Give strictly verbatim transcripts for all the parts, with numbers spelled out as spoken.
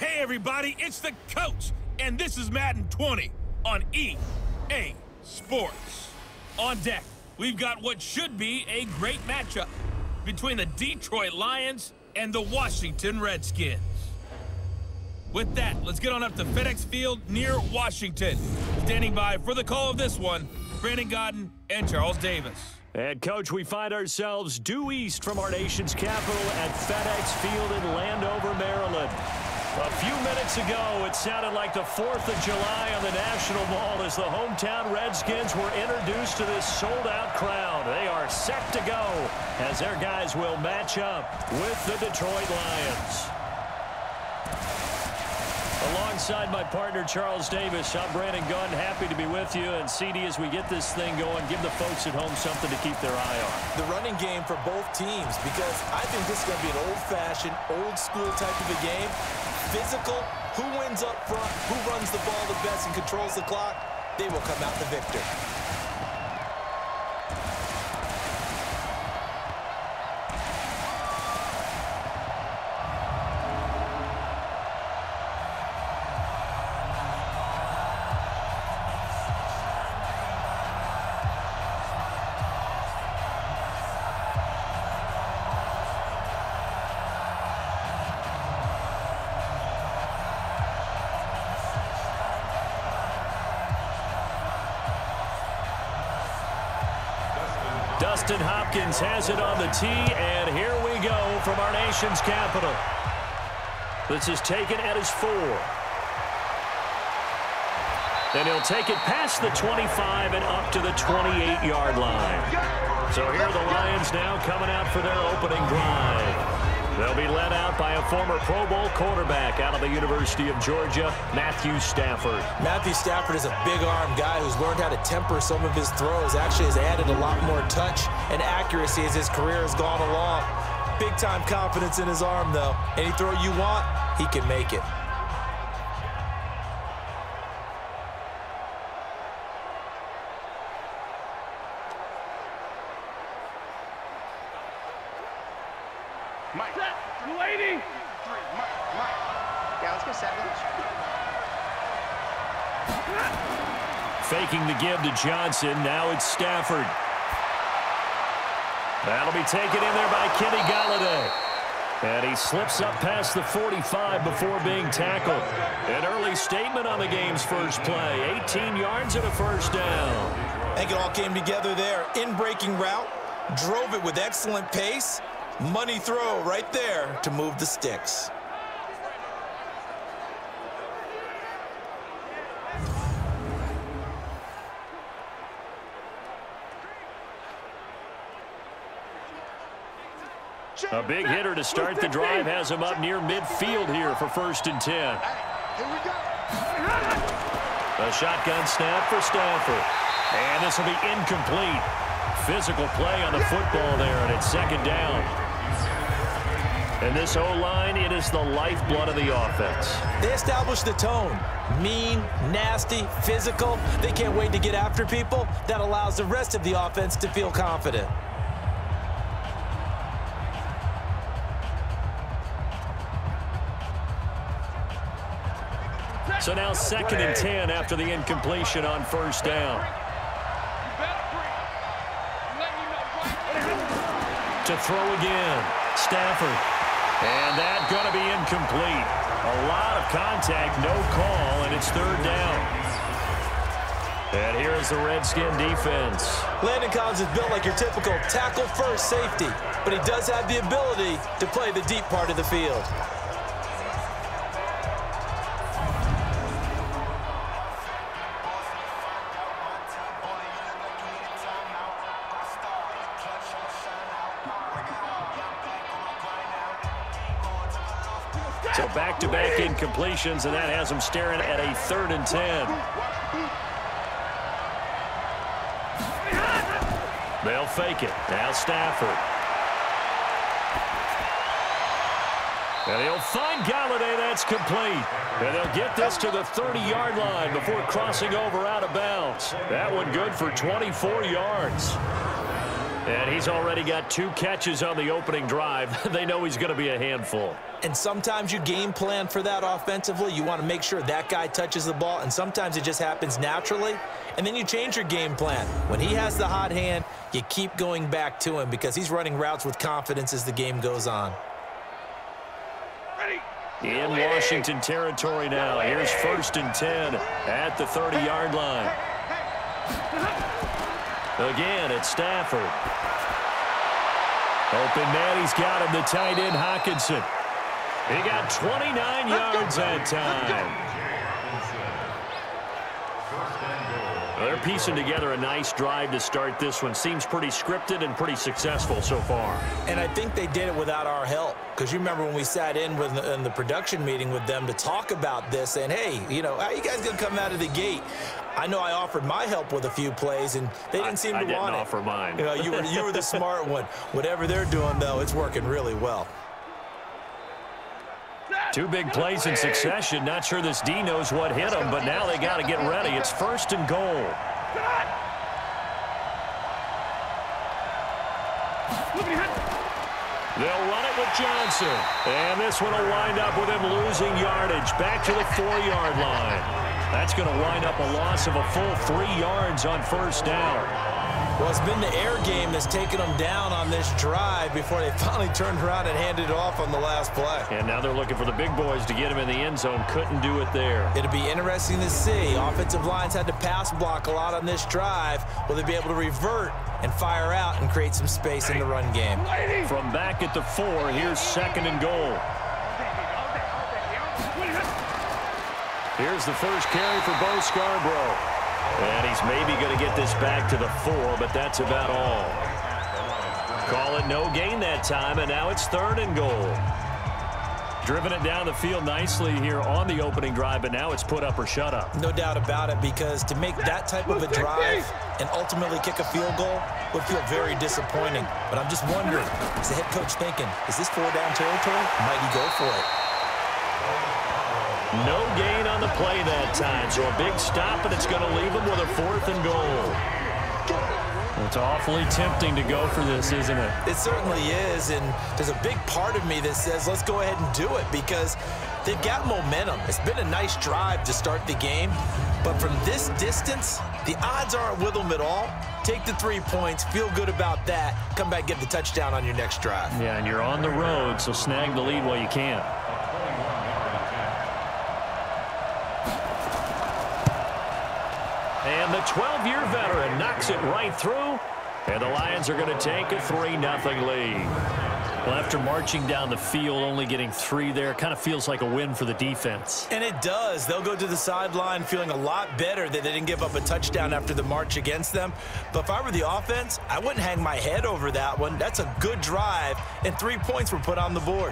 Hey everybody, it's the coach, and this is Madden twenty on E A Sports. On deck, we've got what should be a great matchup between the Detroit Lions and the Washington Redskins. With that, let's get on up to FedEx Field near Washington. Standing by for the call of this one, Brandon Godden and Charles Davis. And, Coach, we find ourselves due east from our nation's capital at FedEx Field in Landover, Maryland. A few minutes ago, it sounded like the fourth of July on the National Mall as the hometown Redskins were introduced to this sold-out crowd. They are set to go as their guys will match up with the Detroit Lions. Alongside my partner, Charles Davis, I'm Brandon Gunn, happy to be with you. And, C D, as we get this thing going, give the folks at home something to keep their eye on. The running game for both teams, because I think this is going to be an old-fashioned, old-school type of a game. Physical, who wins up front, who runs the ball the best and controls the clock, they will come out the victor. Dustin Hopkins has it on the tee, and here we go from our nation's capital. This is taken at his four. And he'll take it past the twenty-five and up to the twenty-eight yard line. So here are the Lions now coming out for their opening drive. They'll be led out by a former Pro Bowl quarterback out of the University of Georgia, Matthew Stafford. Matthew Stafford is a big-arm guy who's learned how to temper some of his throws. Actually has added a lot more touch and accuracy as his career has gone along. Big-time confidence in his arm, though. Any throw you want, he can make it. Mike. Lady. Three. Mike. Mike. Yeah, let's go seven. Faking the give to Johnson. Now it's Stafford. That'll be taken in there by Kenny Galladay. And he slips up past the forty-five before being tackled. An early statement on the game's first play. eighteen yards and a first down. I think it all came together there. In-breaking route. Drove it with excellent pace. Money throw right there to move the sticks. A big hitter to start the drive has him up near midfield here for first and ten. Here we go. A shotgun snap for Stafford. And this will be incomplete. Physical play on the football there, and it's second down. And this O-line, it is the lifeblood of the offense. They establish the tone. Mean, nasty, physical. They can't wait to get after people. That allows the rest of the offense to feel confident. So now second and ten after the incompletion on first down. To throw again. Stafford. And that's going to be incomplete. A lot of contact, no call, and it's third down. And here's the Redskin defense. Landon Collins is built like your typical tackle-first safety, but he does have the ability to play the deep part of the field. So back-to-back incompletions, and that has him staring at a third and ten. They'll fake it. Now Stafford. And he'll find Galladay. That's complete. And they'll get this to the thirty yard line before crossing over out of bounds. That one good for twenty-four yards. And he's already got two catches on the opening drive. They know he's going to be a handful. And sometimes you game plan for that offensively. You want to make sure that guy touches the ball, and sometimes it just happens naturally, and then you change your game plan. When he has the hot hand, you keep going back to him because he's running routes with confidence as the game goes on. Ready. In Washington territory now. Here's first and ten at the thirty-yard line. Again, it's Stafford. Open man, he's got him, the tight end, Hockenson. He got twenty-nine yards that time. They're piecing together a nice drive to start this one. Seems pretty scripted and pretty successful so far. And I think they did it without our help. Because you remember when we sat in with in the production meeting with them to talk about this, and hey, you know, how you guys going to come out of the gate? I know I offered my help with a few plays, and they didn't seem I, to I didn't want it. offer mine. You know, you were, you were the smart one. Whatever they're doing, though, it's working really well. Two big plays in succession. Not sure this D knows what hit him, but now they got to get ready. It's first and goal. They'll run it with Johnson. And this one will wind up with him losing yardage back to the four-yard line. That's going to wind up a loss of a full three yards on first down. Well, it's been the air game that's taken them down on this drive before they finally turned around and handed it off on the last play. And now they're looking for the big boys to get him in the end zone. Couldn't do it there. It'll be interesting to see. Offensive lines had to pass block a lot on this drive. Will they be able to revert and fire out and create some space in the run game? From back at the four, here's second and goal. Here's the first carry for Bo Scarborough. And he's maybe going to get this back to the four, but that's about all. Call it no gain that time, and now it's third and goal. Driven it down the field nicely here on the opening drive, but now it's put up or shut up. No doubt about it, because to make that type of a drive and ultimately kick a field goal would feel very disappointing. But I'm just wondering, is the head coach thinking, is this four down territory? Might he go for it? No gain on the play that time, so a big stop, and it's going to leave him with a fourth and goal. It's awfully tempting to go for this, isn't it? It certainly is, and there's a big part of me that says let's go ahead and do it because they've got momentum. It's been a nice drive to start the game, but from this distance, the odds aren't with them at all. Take the three points, feel good about that, come back, get the touchdown on your next drive. Yeah, and you're on the road, so snag the lead while you can. And the twelve-year veteran knocks it right through, and the Lions are going to take a three nothing lead. Well, after marching down the field, only getting three there, kind of feels like a win for the defense. And it does. They'll go to the sideline feeling a lot better that they didn't give up a touchdown after the march against them. But if I were the offense, I wouldn't hang my head over that one. That's a good drive, and three points were put on the board.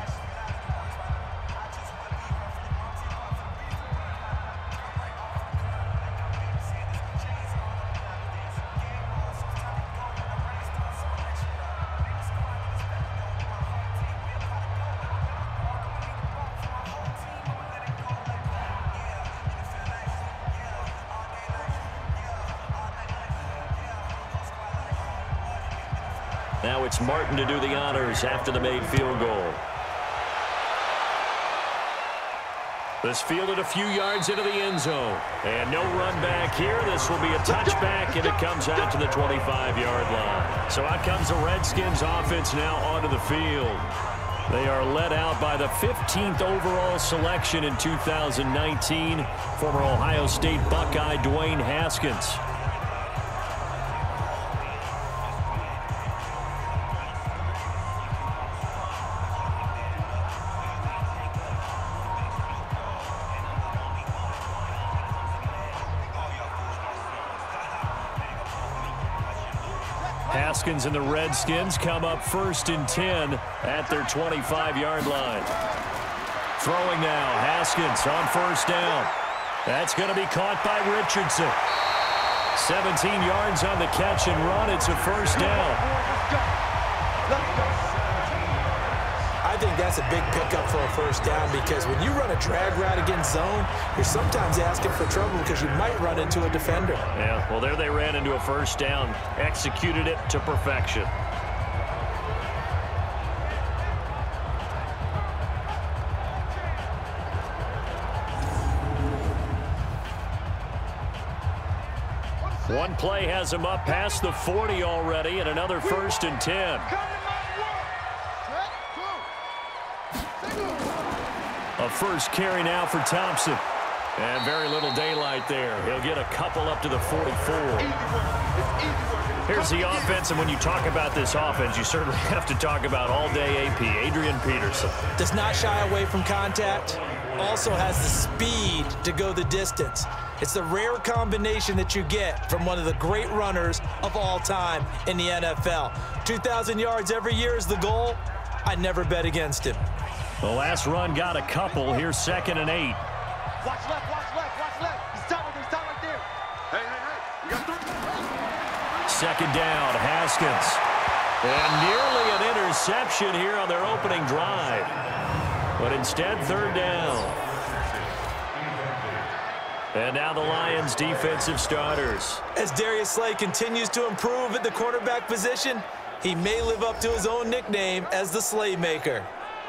Now it's Martin to do the honors after the made field goal. This fielded a few yards into the end zone. And no run back here. This will be a touchback, and it comes out to the twenty-five-yard line. So out comes the Redskins offense now onto the field. They are led out by the fifteenth overall selection in two thousand nineteen, former Ohio State Buckeye Dwayne Haskins. Haskins and the Redskins come up first and ten at their twenty-five-yard line. Throwing now, Haskins on first down. That's going to be caught by Richardson. seventeen yards on the catch and run. It's a first down. I think that's a big pickup for a first down because when you run a drag route against zone, you're sometimes asking for trouble because you might run into a defender. Yeah, well, there they ran into a first down, executed it to perfection. One play has him up past the forty already, and another first and ten. A first carry now for Thompson. And very little daylight there. He'll get a couple up to the forty-four. Here's the offense, and when you talk about this offense, you certainly have to talk about all-day A P, Adrian Peterson. Does not shy away from contact. Also has the speed to go the distance. It's the rare combination that you get from one of the great runners of all time in the N F L. two thousand yards every year is the goal. I never bet against him. The last run got a couple. Here's second and eight. Watch left, watch left, watch left. He's top right there, he's top right there. Hey, hey, hey. You got three. Second down, Haskins. And nearly an interception here on their opening drive. But instead, third down. And now the Lions' defensive starters. As Darius Slay continues to improve at the quarterback position, he may live up to his own nickname as the Slaymaker.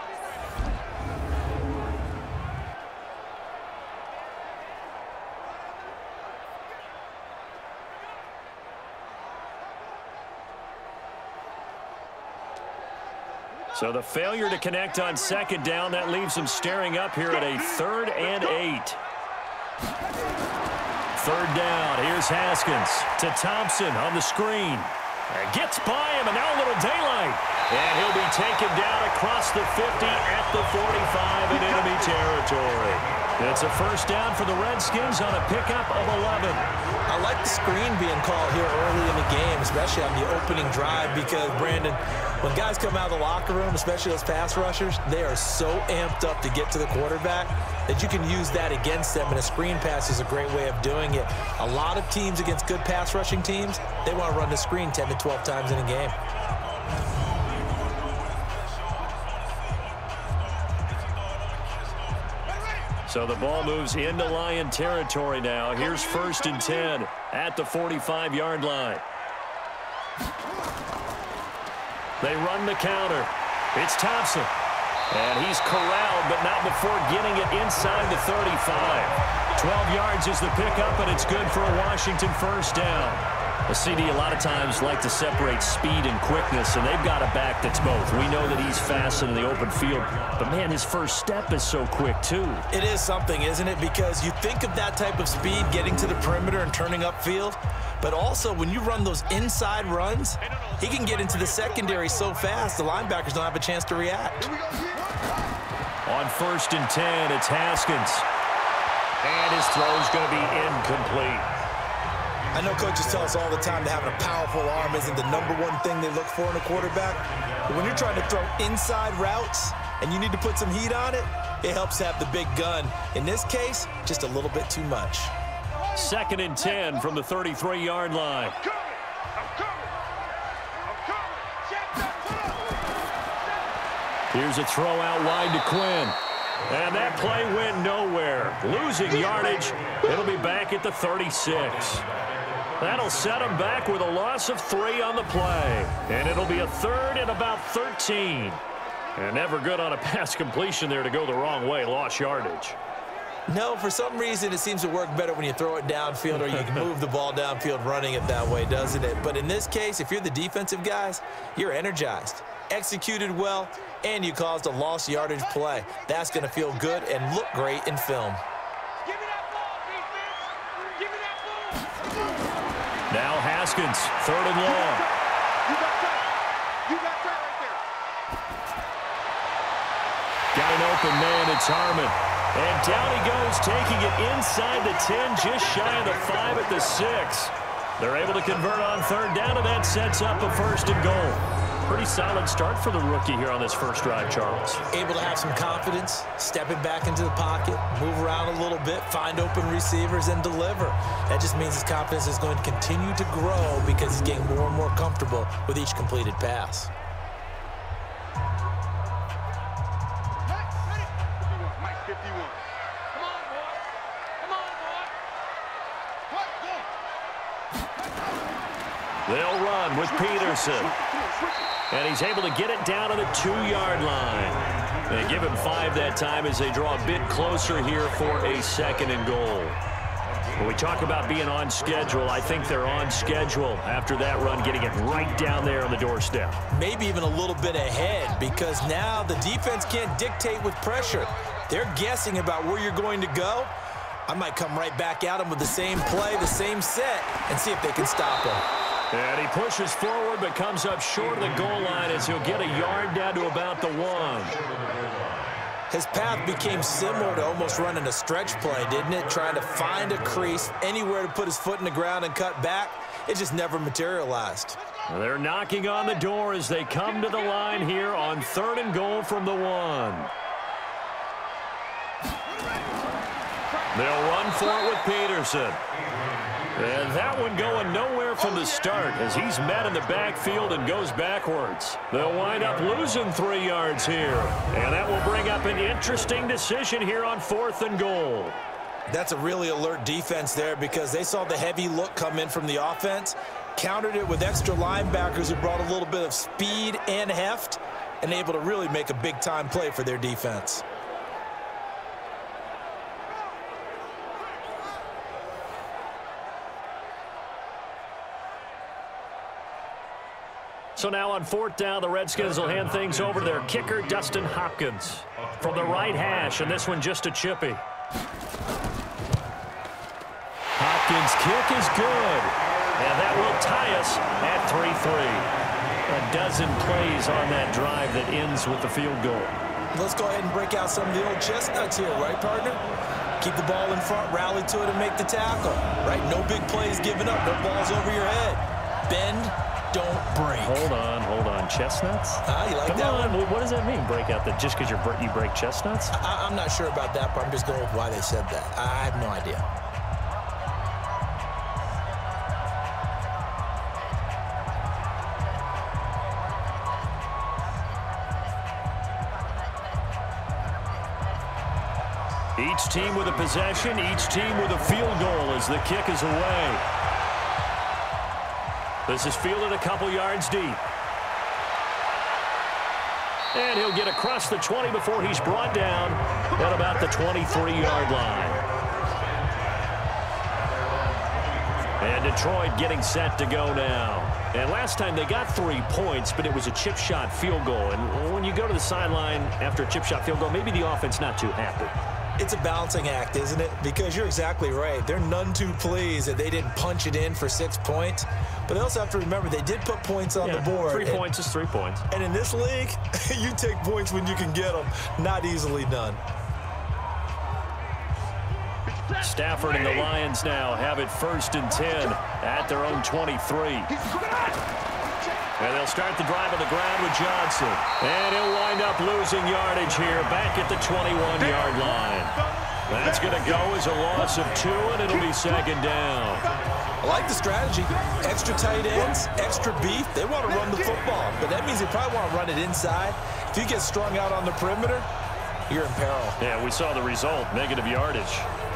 So the failure to connect on second down, that leaves him staring up here at a third and eight. Third down, here's Haskins to Thompson on the screen. And gets by him, and now a little daylight. And he'll be taken down across the fifty at the forty-five in enemy territory. It's a first down for the Redskins on a pickup of eleven. I like the screen being called here early in the game, especially on the opening drive, because, Brandon, when guys come out of the locker room, especially those pass rushers, they are so amped up to get to the quarterback that you can use that against them, and a screen pass is a great way of doing it. A lot of teams against good pass rushing teams, they want to run the screen ten to twelve times in a game. So the ball moves into Lion territory now. Here's first and ten at the forty-five yard line. They run the counter. It's Thompson. And he's corralled, but not before getting it inside the thirty-five. twelve yards is the pickup, and it's good for a Washington first down. A C D a lot of times like to separate speed and quickness, and they've got a back that's both. We know that he's fast in the open field, but, man, his first step is so quick, too. It is something, isn't it? Because you think of that type of speed getting to the perimeter and turning upfield, but also when you run those inside runs, he can get into the secondary so fast the linebackers don't have a chance to react. On first and ten, it's Haskins. And his throw's going to be incomplete. I know coaches tell us all the time that having a powerful arm isn't the number one thing they look for in a quarterback. But when you're trying to throw inside routes and you need to put some heat on it, it helps to have the big gun. In this case, just a little bit too much. Second and ten from the thirty-three yard line. Here's a throw out wide to Quinn. And that play went nowhere. Losing yardage. It'll be back at the thirty-six. That'll set him back with a loss of three on the play. And it'll be a third and about thirteen. And never good on a pass completion there to go the wrong way. Lost yardage. No, for some reason it seems to work better when you throw it downfield or you can move the ball downfield running it that way, doesn't it? But in this case, if you're the defensive guys, you're energized, executed well, and you caused a lost yardage play. That's going to feel good and look great in film. Give me that ball, defense. Give me that ball. Now Haskins, third and long. You got that. You got that right there. Got an open man, it's Harmon. And down he goes, taking it inside the ten, just shy of the five at the six. They're able to convert on third down, and that sets up a first and goal. Pretty solid start for the rookie here on this first drive, Charles. Able to have some confidence, stepping back into the pocket, move around a little bit, find open receivers, and deliver. That just means his confidence is going to continue to grow because he's getting more and more comfortable with each completed pass. They'll run with Peterson. And he's able to get it down to the two yard line. They give him five that time as they draw a bit closer here for a second and goal. When we talk about being on schedule, I think they're on schedule after that run, getting it right down there on the doorstep. Maybe even a little bit ahead, because now the defense can't dictate with pressure. They're guessing about where you're going to go. I might come right back at them with the same play, the same set, and see if they can stop him. And he pushes forward but comes up short of the goal line as he'll get a yard down to about the one. His path became similar to almost running a stretch play, didn't it? Trying to find a crease, anywhere to put his foot in the ground and cut back. It just never materialized. They're knocking on the door as they come to the line here on third and goal from the one. They'll run for it with Peterson. And that one going nowhere from the start as he's met in the backfield and goes backwards. They'll wind up losing three yards here. And that will bring up an interesting decision here on fourth and goal. That's a really alert defense there because they saw the heavy look come in from the offense, countered it with extra linebackers who brought a little bit of speed and heft, and able to really make a big-time play for their defense. So now on fourth down, the Redskins will hand things over to their kicker, Dustin Hopkins, from the right hash, and this one just a chippy. Hopkins' kick is good, and that will tie us at three three. A dozen plays on that drive that ends with the field goal. Let's go ahead and break out some of the old chestnuts here, right, partner? Keep the ball in front, rally to it, and make the tackle, right? No big plays given up, no balls over your head. Bend, don't break. Hold on, hold on. Chestnuts? Ah, you like Come that on. one? What does that mean, break out? That just because you break chestnuts? I, I'm not sure about that, but I'm just going with why they said that. I have no idea. Each team with a possession, each team with a field goal as the kick is away. This is fielded a couple yards deep. And he'll get across the twenty before he's brought down at about the twenty-three yard line. And Detroit getting set to go now. And last time they got three points, but it was a chip shot field goal. And when you go to the sideline after a chip shot field goal, maybe the offense not too happy. It's a balancing act, isn't it? Because you're exactly right. They're none too pleased that they didn't punch it in for six points. But they also have to remember they did put points on yeah, the board. Three and, points is three points. And in this league, you take points when you can get them. Not easily done. Stafford and the Lions now have it first and ten at their own twenty-three. And they'll start the drive on the ground with Johnson. And he'll wind up losing yardage here back at the twenty-one yard line. That's going to go as a loss of two, and it'll be second down. I like the strategy. Extra tight ends, extra beef. They want to run the football, but that means they probably want to run it inside. If you get strung out on the perimeter, you're in peril. Yeah, we saw the result, negative yardage.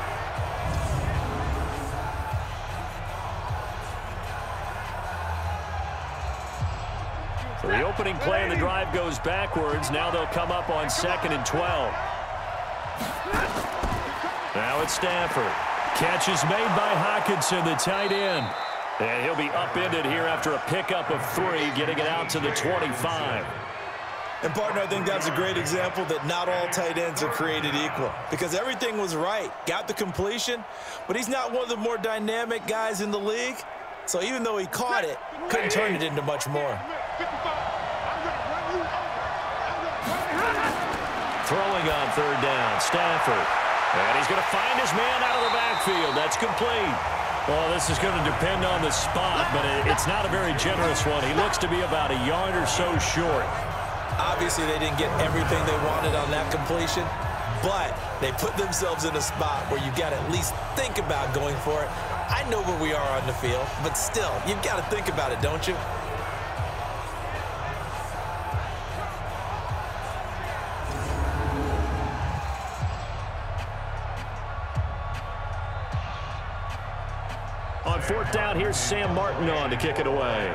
So the opening play of the drive goes backwards. Now they'll come up on second and twelve. Now it's Stafford. Catch is made by Hockenson, the tight end. And he'll be upended here after a pickup of three, getting it out to the twenty-five. And, partner, I think that's a great example that not all tight ends are created equal. Because everything was right. Got the completion, but he's not one of the more dynamic guys in the league. So even though he caught it, couldn't turn it into much more. Throwing on third down, Stafford. And he's going to find his man out of the backfield. That's complete. Well, this is going to depend on the spot, but it's not a very generous one. He looks to be about a yard or so short. Obviously, they didn't get everything they wanted on that completion, but they put themselves in a spot where you got to at least think about going for it. I know where we are on the field, but still, you've got to think about it, don't you? On fourth down, here's Sam Martin on to kick it away.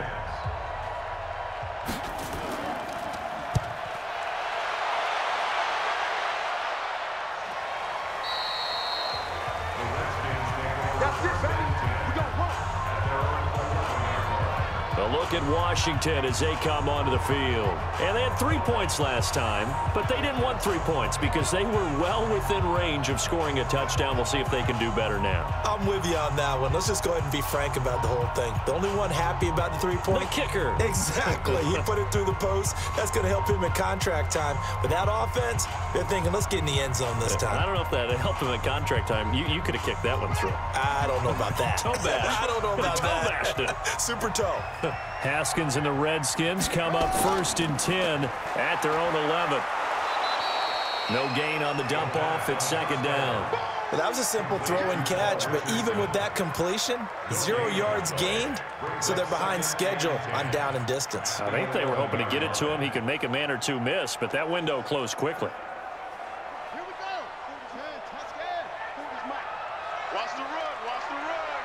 A look at Washington as they come onto the field. And they had three points last time, but they didn't want three points because they were well within range of scoring a touchdown. We'll see if they can do better now. I'm with you on that one. Let's just go ahead and be frank about the whole thing. The only one happy about the three-point? The kicker. Exactly. He put it through the post. That's going to help him in contract time. But that offense, they're thinking, let's get in the end zone this time. I don't know if that helped him in contract time. You, you could have kicked that one through. I don't know about that. Toe bash. I don't know about toe that. bashed it. Super toe. Haskins and the Redskins come up first and ten at their own eleven. No gain on the dump off at second down. Well, that was a simple throw and catch, but even with that completion, zero yards gained, so they're behind schedule on down and distance. I think they were hoping to get it to him. He could make a man or two miss, but that window closed quickly. Here we go. Touchdown. Watch the run. Watch the run.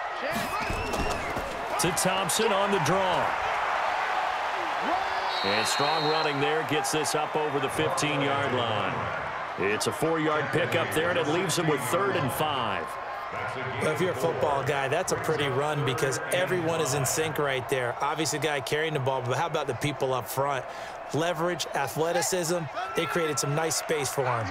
To Thompson on the draw. And strong running there gets this up over the fifteen-yard line. It's a four-yard pickup there, and it leaves him with third and five. Well, if you're a football guy, that's a pretty run because everyone is in sync right there. Obviously, the guy carrying the ball, but how about the people up front? Leverage, athleticism, they created some nice space for him.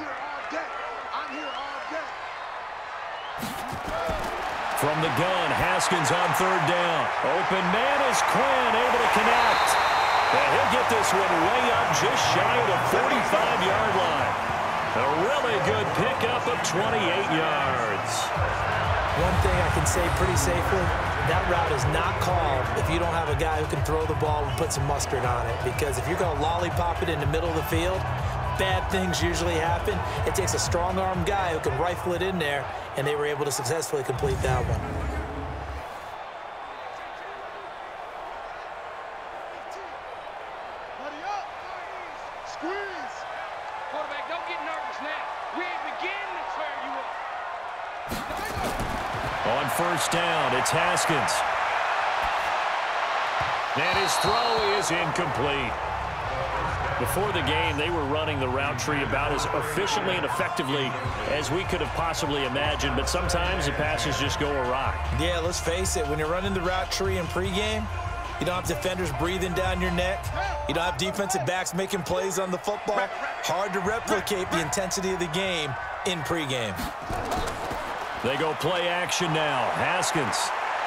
From the gun, Haskins on third down. Open man is Quinn, able to connect. And he'll get this one way up just shy of the forty-five-yard line. A really good pickup of twenty-eight yards. One thing I can say pretty safely, that route is not called if you don't have a guy who can throw the ball and put some mustard on it. Because if you're going to lollipop it in the middle of the field, bad things usually happen. It takes a strong-arm guy who can rifle it in there, and they were able to successfully complete that one. Hurry up. Squeeze. Quarterback, don't get nervous now. We ain't beginning to tear you up. On first down, it's Haskins. And his throw is incomplete. Before the game, they were running the route tree about as efficiently and effectively as we could have possibly imagined, but sometimes the passes just go awry. Yeah, let's face it, when you're running the route tree in pregame, you don't have defenders breathing down your neck. You don't have defensive backs making plays on the football. Hard to replicate the intensity of the game in pregame. They go play action now. Haskins.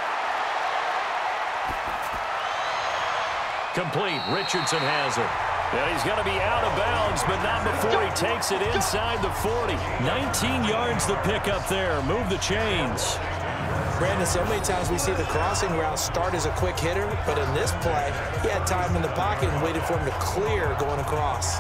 Complete. Richardson has it. And he's going to be out of bounds, but not before he takes it inside the forty. nineteen yards the pickup there. Move the chains. Brandon, so many times we see the crossing route start as a quick hitter, but in this play, he had time in the pocket and waited for him to clear going across.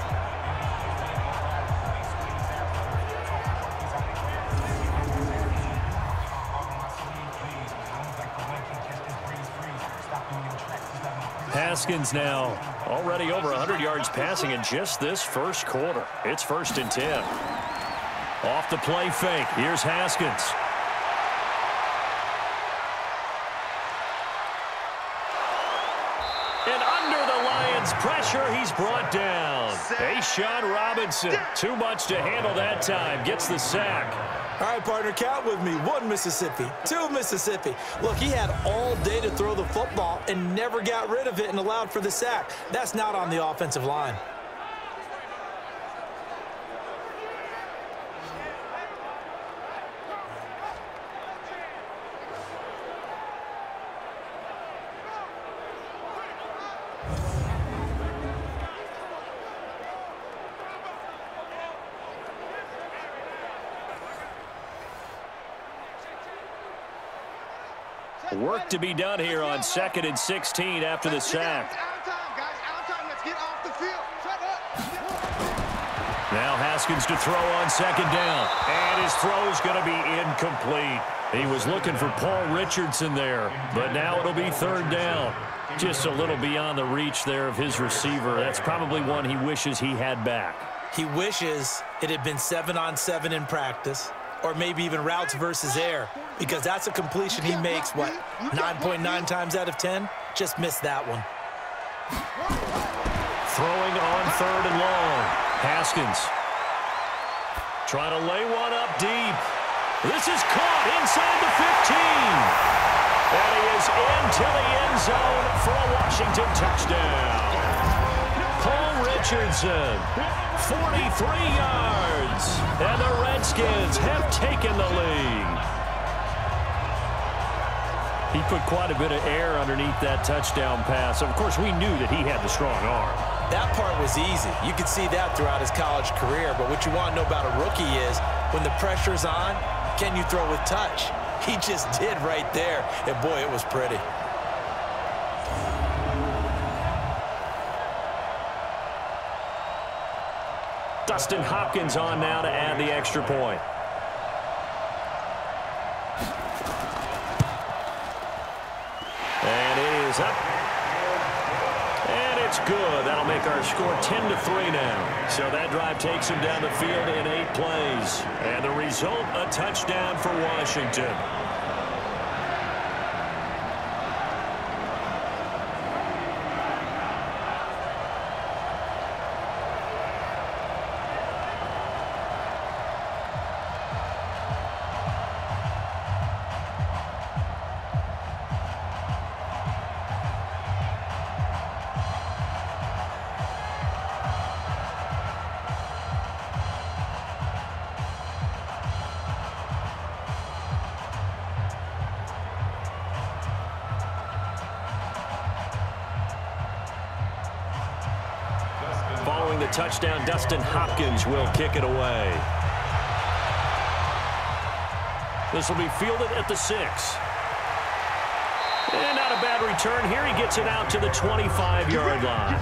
Haskins now already over one hundred yards passing in just this first quarter. It's first and ten. Off the play fake. Here's Haskins. And under the Lions' pressure, he's brought down. Ashawn Robinson, too much to handle that time, gets the sack. All right, partner, count with me. One Mississippi, two Mississippi. Look, he had all day to throw the football and never got rid of it and allowed for the sack. That's not on the offensive line. Work to be done here on second and sixteen after the sack. Now Haskins to throw on second down. And his throw's going to be incomplete. He was looking for Paul Richardson there, but now it'll be third down. Just a little beyond the reach there of his receiver. That's probably one he wishes he had back. He wishes it had been seven on seven in practice, or maybe even routes versus air, because that's a completion he makes, what, nine point nine times out of ten? Just missed that one. Throwing on third and long. Haskins trying to lay one up deep. This is caught inside the fifteen. And he is into the end zone for a Washington touchdown. Paul Richardson, forty-three yards. And the Redskins have taken the lead. He put quite a bit of air underneath that touchdown pass. Of course, we knew that he had the strong arm. That part was easy. You could see that throughout his college career. But what you want to know about a rookie is when the pressure's on, can you throw with touch? He just did right there. And, boy, it was pretty. Dustin Hopkins on now to add the extra point. And it is up. And it's good. That'll make our score ten to three now. So that drive takes him down the field in eight plays. And the result, a touchdown for Washington. Following the touchdown, Dustin Hopkins will kick it away. This will be fielded at the six. And not a bad return here. He gets it out to the twenty-five yard line.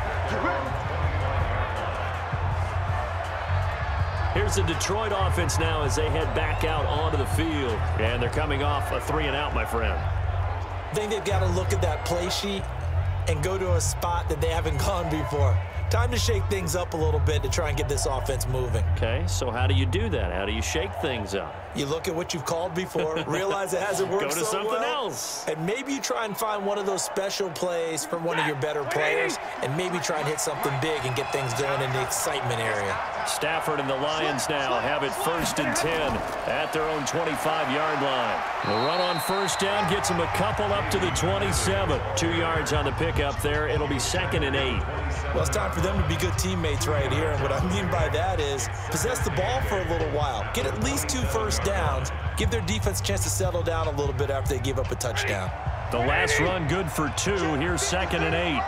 Here's the Detroit offense now as they head back out onto the field. And they're coming off a three and out, my friend. I think they've got to look at that play sheet and go to a spot that they haven't gone before. Time to shake things up a little bit to try and get this offense moving. Okay, so how do you do that? How do you shake things up? You look at what you've called before, realize it hasn't worked Go to so something well, else. and maybe you try and find one of those special plays from one of your better players, and maybe try and hit something big and get things going in the excitement area. Stafford and the Lions now have it first and ten at their own twenty-five yard line. The run on first down gets them a couple up to the twenty-seven. Two yards on the pickup there. It'll be second and eight. Well, it's time for them to be good teammates right here, and what I mean by that is possess the ball for a little while. Get at least two first downs. Give their defense a chance to settle down a little bit after they give up a touchdown. The last run good for two. Here's second and eight.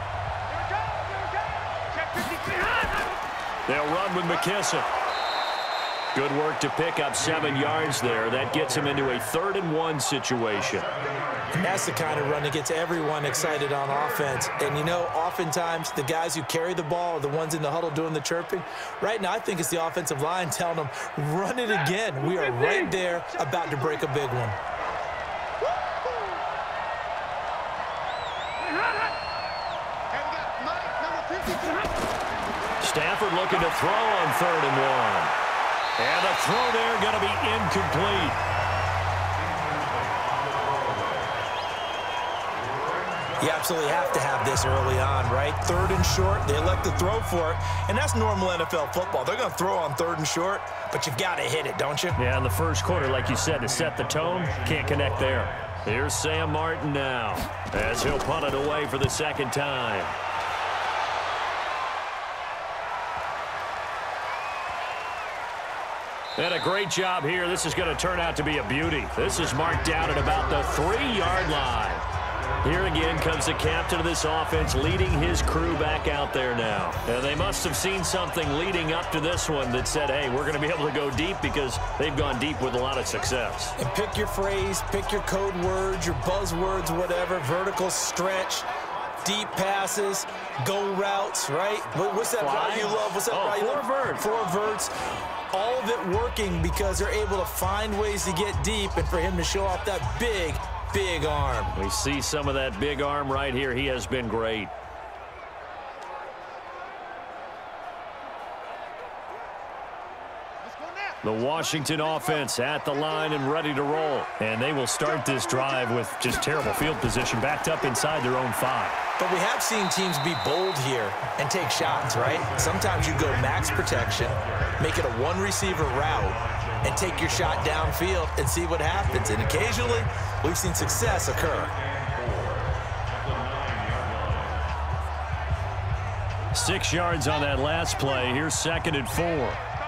They'll run with McKissick. Good work to pick up seven yards there. That gets him into a third and one situation. And that's the kind of run that gets everyone excited on offense. And, you know, oftentimes the guys who carry the ball are the ones in the huddle doing the chirping. Right now, I think it's the offensive line telling them, run it again. We are right there about to break a big one. Stafford looking to throw on third and one. And the throw there going to be incomplete. You absolutely have to have this early on, right? Third and short, they elect to throw for it, and that's normal N F L football. They're going to throw on third and short, but you've got to hit it, don't you? Yeah, in the first quarter, like you said, to set the tone, can't connect there. Here's Sam Martin now as he'll punt it away for the second time. And a great job here. This is going to turn out to be a beauty. This is marked down at about the three yard line. Here again comes the captain of this offense leading his crew back out there now. And they must have seen something leading up to this one that said, hey, we're going to be able to go deep because they've gone deep with a lot of success. And pick your phrase, pick your code words, your buzzwords, whatever, vertical stretch, deep passes, go routes, right? What's that Fly? route you love? What's that oh, route you four love? verts. Four verts. All of it working because they're able to find ways to get deep and for him to show off that big, big arm. We see some of that big arm right here. He has been great. The Washington offense at the line and ready to roll. And they will start this drive with just terrible field position, backed up inside their own five. But we have seen teams be bold here and take shots, right? Sometimes you go max protection, make it a one-receiver route, and take your shot downfield and see what happens. And occasionally, we've seen success occur. Six yards on that last play. Here's second and four.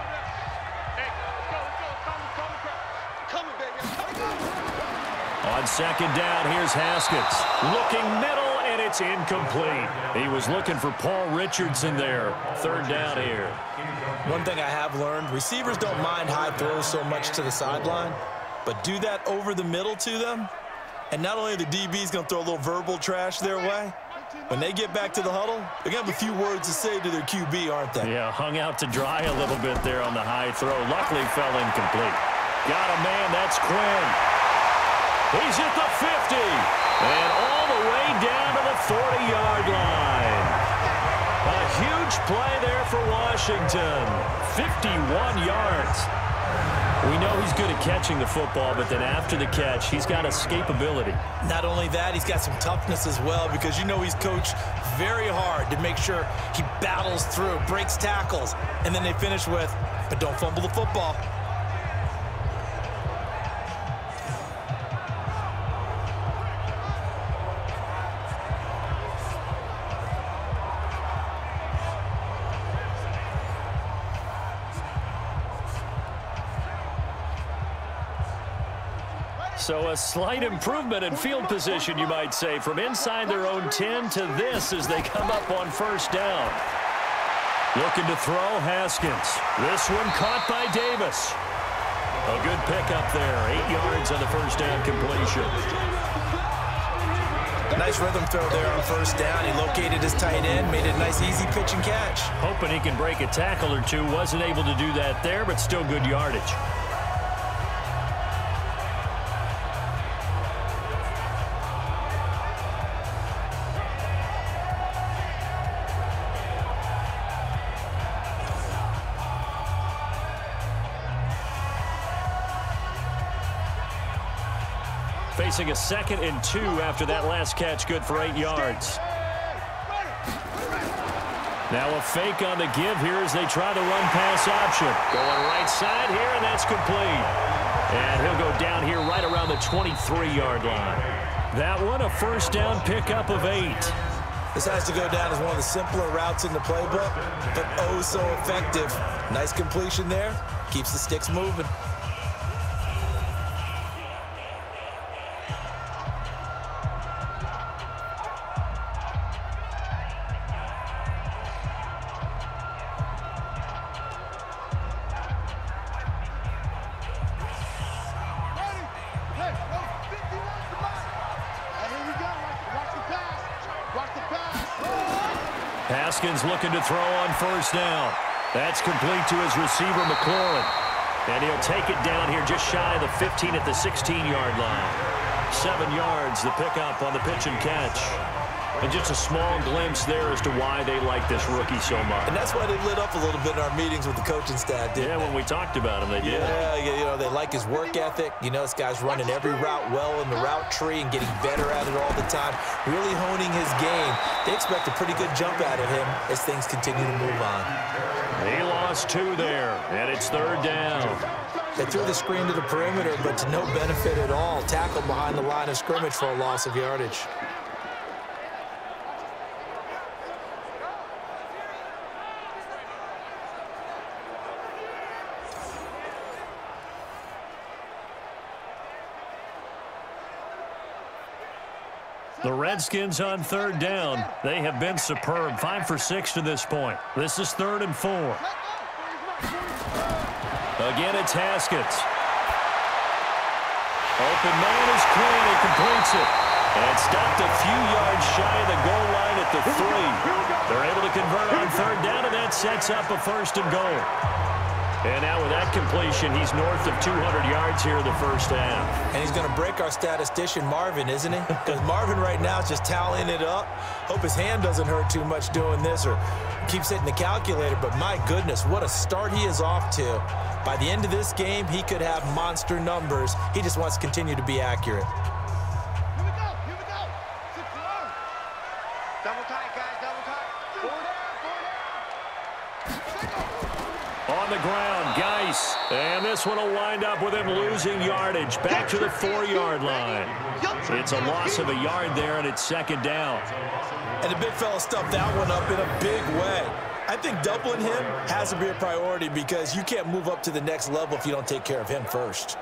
On second down, here's Haskins. Looking middle, and it's incomplete. He was looking for Paul Richardson there. Third down here. One thing I have learned, receivers don't mind high throws so much to the sideline, but do that over the middle to them, and not only are the D Bs going to throw a little verbal trash their way, when they get back to the huddle, they're going to have a few words to say to their Q B, aren't they? Yeah, hung out to dry a little bit there on the high throw. Luckily fell incomplete. Got a man, that's Quinn. He's at the fifty, and all the way down to the forty-yard line. A huge play there for Washington. fifty-one yards. We know he's good at catching the football, but then after the catch, he's got escapability. Not only that, he's got some toughness as well, because you know he's coached very hard to make sure he battles through, breaks tackles, and then they finish with, but don't fumble the football. So a slight improvement in field position, you might say, from inside their own ten to this as they come up on first down. Looking to throw, Haskins. This one caught by Davis. A good pickup there. Eight yards on the first down completion. Nice rhythm throw there on first down. He located his tight end, made it a nice easy pitch and catch. Hoping he can break a tackle or two. Wasn't able to do that there, but still good yardage. Facing a second and two after that last catch, good for eight yards. Now a fake on the give here as they try the run-pass option. Going right side here, and that's complete. And he'll go down here right around the twenty-three-yard line. That one, a first down pickup of eight. This has to go down as one of the simpler routes in the playbook, but oh so effective. Nice completion there. Keeps the sticks moving. Haskins looking to throw on first down. That's complete to his receiver, McLaurin. And he'll take it down here just shy of the fifteen at the sixteen-yard line. Seven yards, the pickup on the pitch and catch. And just a small glimpse there as to why they like this rookie so much. And that's why they lit up a little bit in our meetings with the coaching staff, didn't Yeah, they? when we talked about him, they did. Yeah, you know, they like his work ethic. You know, this guy's running every route well in the route tree and getting better at it all the time, really honing his game. They expect a pretty good jump out of him as things continue to move on. He lost two there, and it's third down. They threw the screen to the perimeter, but to no benefit at all. Tackled behind the line of scrimmage for a loss of yardage. The Redskins on third down. They have been superb. Five for six to this point. This is third and four. Again, it's Haskins. Open man is Quinn. He completes it. And stopped a few yards shy of the goal line at the three. They're able to convert on third down, and that sets up a first and goal. And now with that completion, he's north of two hundred yards here in the first half. And he's going to break our statistician, Marvin, isn't he? Because Marvin right now is just tallying it up. Hope his hand doesn't hurt too much doing this or keeps hitting the calculator. But my goodness, what a start he is off to. By the end of this game, he could have monster numbers. He just wants to continue to be accurate. Here we go, here we go. Six more. Double tight, guys, double tight. Four down, four down. On the ground, Geis. And this one will wind up with him losing yardage back to the four-yard line. It's a loss of a yard there, and it's second down. And the big fella stuffed that one up in a big way. I think doubling him has to be a priority because you can't move up to the next level if you don't take care of him first.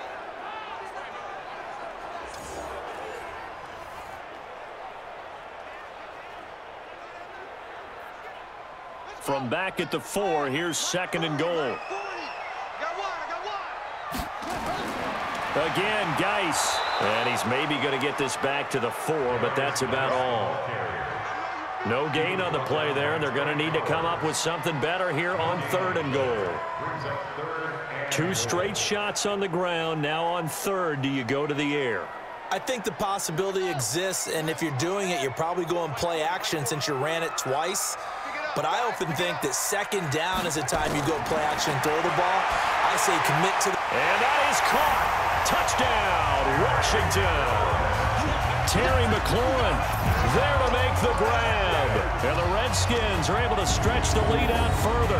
From back at the four, here's second and goal. Again, Geis. And he's maybe going to get this back to the four, but that's about all. No gain on the play there, and they're going to need to come up with something better here on third and goal. Two straight shots on the ground. Now on third, do you go to the air? I think the possibility exists, and if you're doing it, you're probably going play action since you ran it twice. But I often think that second down is the time you go play action and throw the ball. I say commit to the... And that is caught. Touchdown, Washington. Terry McLaurin there to make the grab. And the Redskins are able to stretch the lead out further.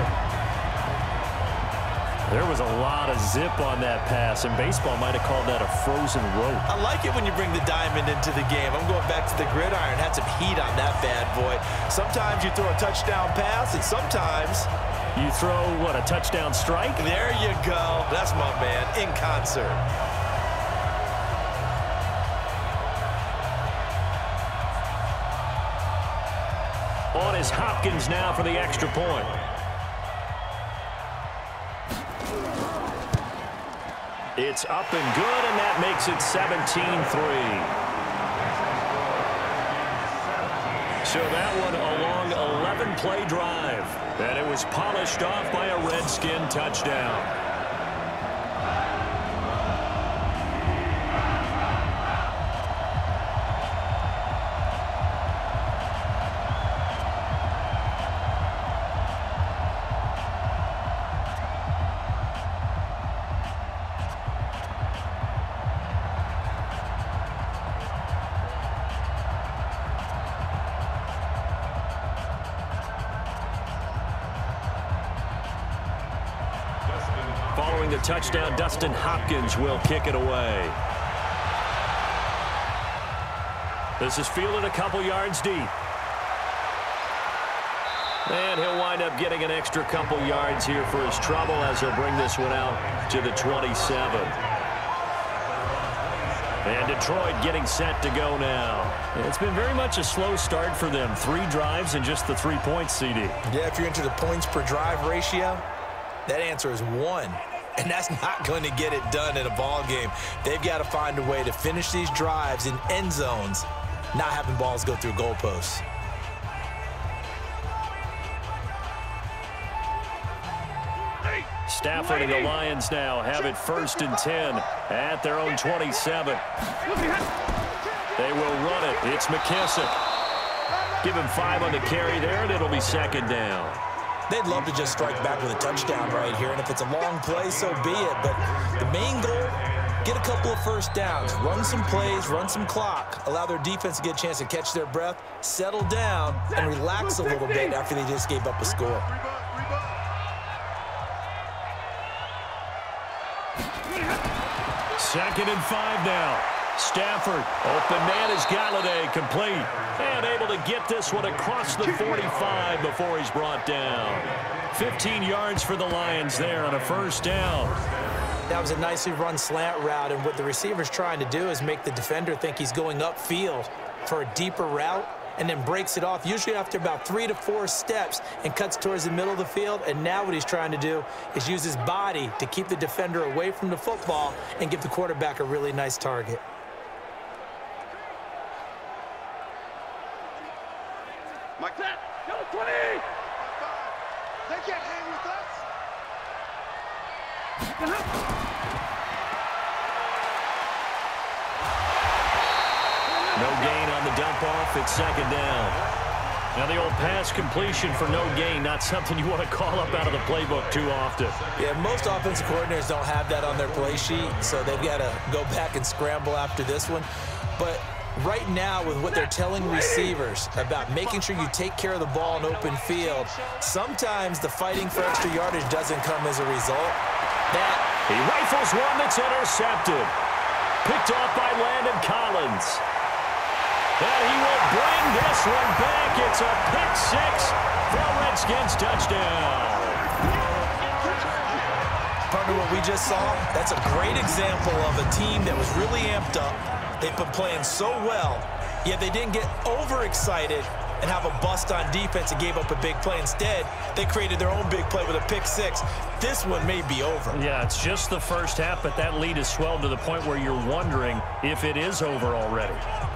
There was a lot of zip on that pass, and baseball might have called that a frozen rope. I like it when you bring the diamond into the game. I'm going back to the gridiron. Had some heat on that bad boy. Sometimes you throw a touchdown pass, and sometimes... You throw, what, a touchdown strike? There you go. That's my man, in concert. On is Hopkins now for the extra point. It's up and good, and that makes it seventeen three. So that one a long eleven play drive, and it was polished off by a Redskin touchdown. Following the touchdown, Dustin Hopkins will kick it away. This is fielded a couple yards deep. And he'll wind up getting an extra couple yards here for his trouble as he'll bring this one out to the twenty-seven. And Detroit getting set to go now. It's been very much a slow start for them. Three drives and just the three points, C D. Yeah, if you're into the points per drive ratio, that answer is one. And that's not going to get it done in a ball game. They've got to find a way to finish these drives in end zones, not having balls go through goalposts. Stafford and the Lions now have it first and ten at their own twenty-seven. They will run it. It's McKissick. Give him five on the carry there, and it'll be second down. They'd love to just strike back with a touchdown right here, and if it's a long play, so be it. But the main goal, get a couple of first downs, run some plays, run some clock, allow their defense to get a chance to catch their breath, settle down, and relax a little bit after they just gave up a score. Second and five now. Stafford, open man is Galladay, complete. And able to get this one across the forty-five before he's brought down. fifteen yards for the Lions there on a first down. That was a nicely run slant route, and what the receiver's trying to do is make the defender think he's going upfield for a deeper route, and then breaks it off, usually after about three to four steps, and cuts towards the middle of the field. And now what he's trying to do is use his body to keep the defender away from the football and give the quarterback a really nice target. Mike, that, go twenty! They can't hang with us. No gain on the dump off. It's second down. Now the old pass completion for no gain, not something you want to call up out of the playbook too often. Yeah, most offensive coordinators don't have that on their play sheet, so they've got to go back and scramble after this one. But right now, with what they're telling receivers about making sure you take care of the ball in open field, sometimes the fighting for extra yardage doesn't come as a result. That he rifles one that's intercepted. Picked off by Landon Collins. And he will bring this one back. It's a pick six for a Redskins touchdown. Partner, what we just saw, that's a great example of a team that was really amped up. They've been playing so well, yet they didn't get overexcited and have a bust on defense and gave up a big play. Instead, they created their own big play with a pick six. This one may be over. Yeah, it's just the first half, but that lead has swelled to the point where you're wondering if it is over already.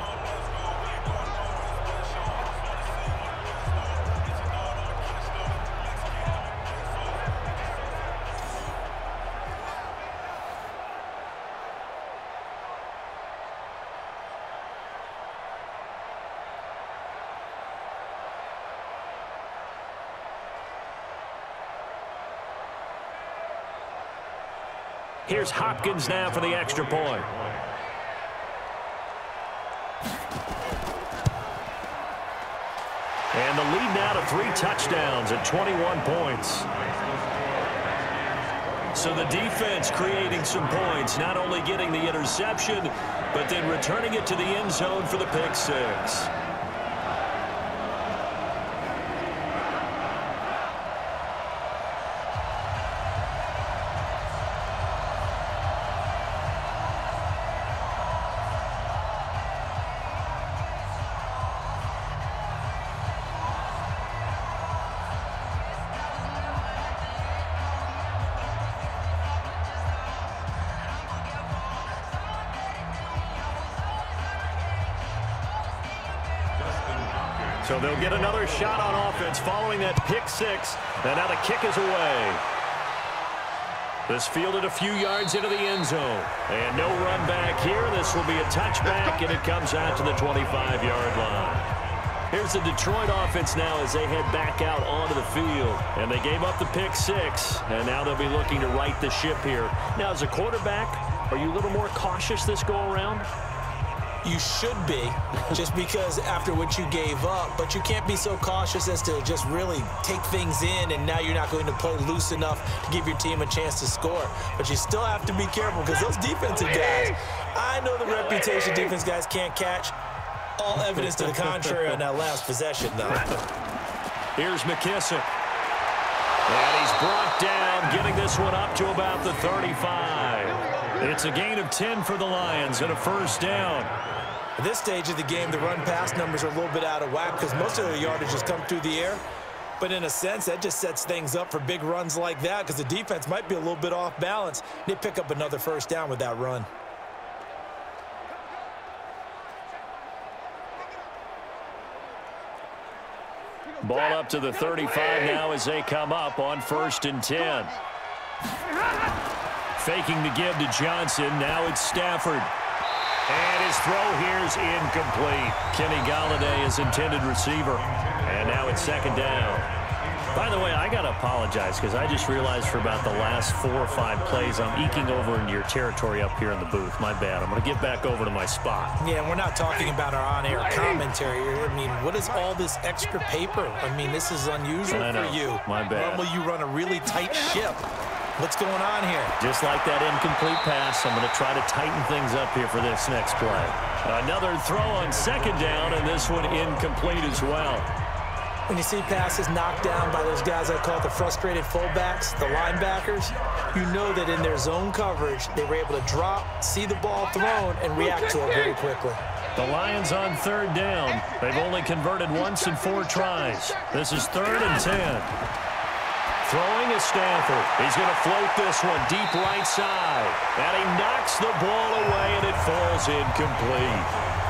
Here's Hopkins now for the extra point. And the lead now to three touchdowns at twenty-one points. So the defense creating some points, not only getting the interception, but then returning it to the end zone for the pick six. So they'll get another shot on offense following that pick six. And now the kick is away. This fielded a few yards into the end zone. And no run back here. This will be a touchback, and it comes out to the twenty-five yard line. Here's the Detroit offense now as they head back out onto the field. And they gave up the pick six, and now they'll be looking to right the ship here. Now, as a quarterback, are you a little more cautious this go-around? You should be, just because after what you gave up, but you can't be so cautious as to just really take things in, and now you're not going to play loose enough to give your team a chance to score. But you still have to be careful, because those defensive guys, I know the reputation defense guys can't catch. All evidence to the contrary on that last possession, though. Here's McKissick. And he's brought down, getting this one up to about the thirty-five. It's a gain of ten for the Lions and a first down. At this stage of the game, the run-pass numbers are a little bit out of whack because most of the yardage has come through the air. But in a sense, that just sets things up for big runs like that because the defense might be a little bit off balance. They pick up another first down with that run. Ball up to the thirty-five now as they come up on first and ten. Faking the give to Johnson. Now it's Stafford. And his throw here is incomplete. Kenny Golladay is intended receiver. And now it's second down. By the way, I got to apologize because I just realized for about the last four or five plays I'm eking over into your territory up here in the booth. My bad. I'm going to get back over to my spot. Yeah, we're not talking about our on-air commentary. I mean, what is all this extra paper? I mean, this is unusual for you. My bad. Normally you run a really tight ship. What's going on here? Just like that incomplete pass, I'm going to try to tighten things up here for this next play. Another throw on second down, and this one incomplete as well. When you see passes knocked down by those guys I call the frustrated fullbacks, the linebackers, you know that in their zone coverage, they were able to drop, see the ball thrown, and react to it very quickly. The Lions on third down. They've only converted once in four tries. This is third and ten. Throwing is Stafford. He's going to float this one deep right side. And he knocks the ball away, and it falls incomplete.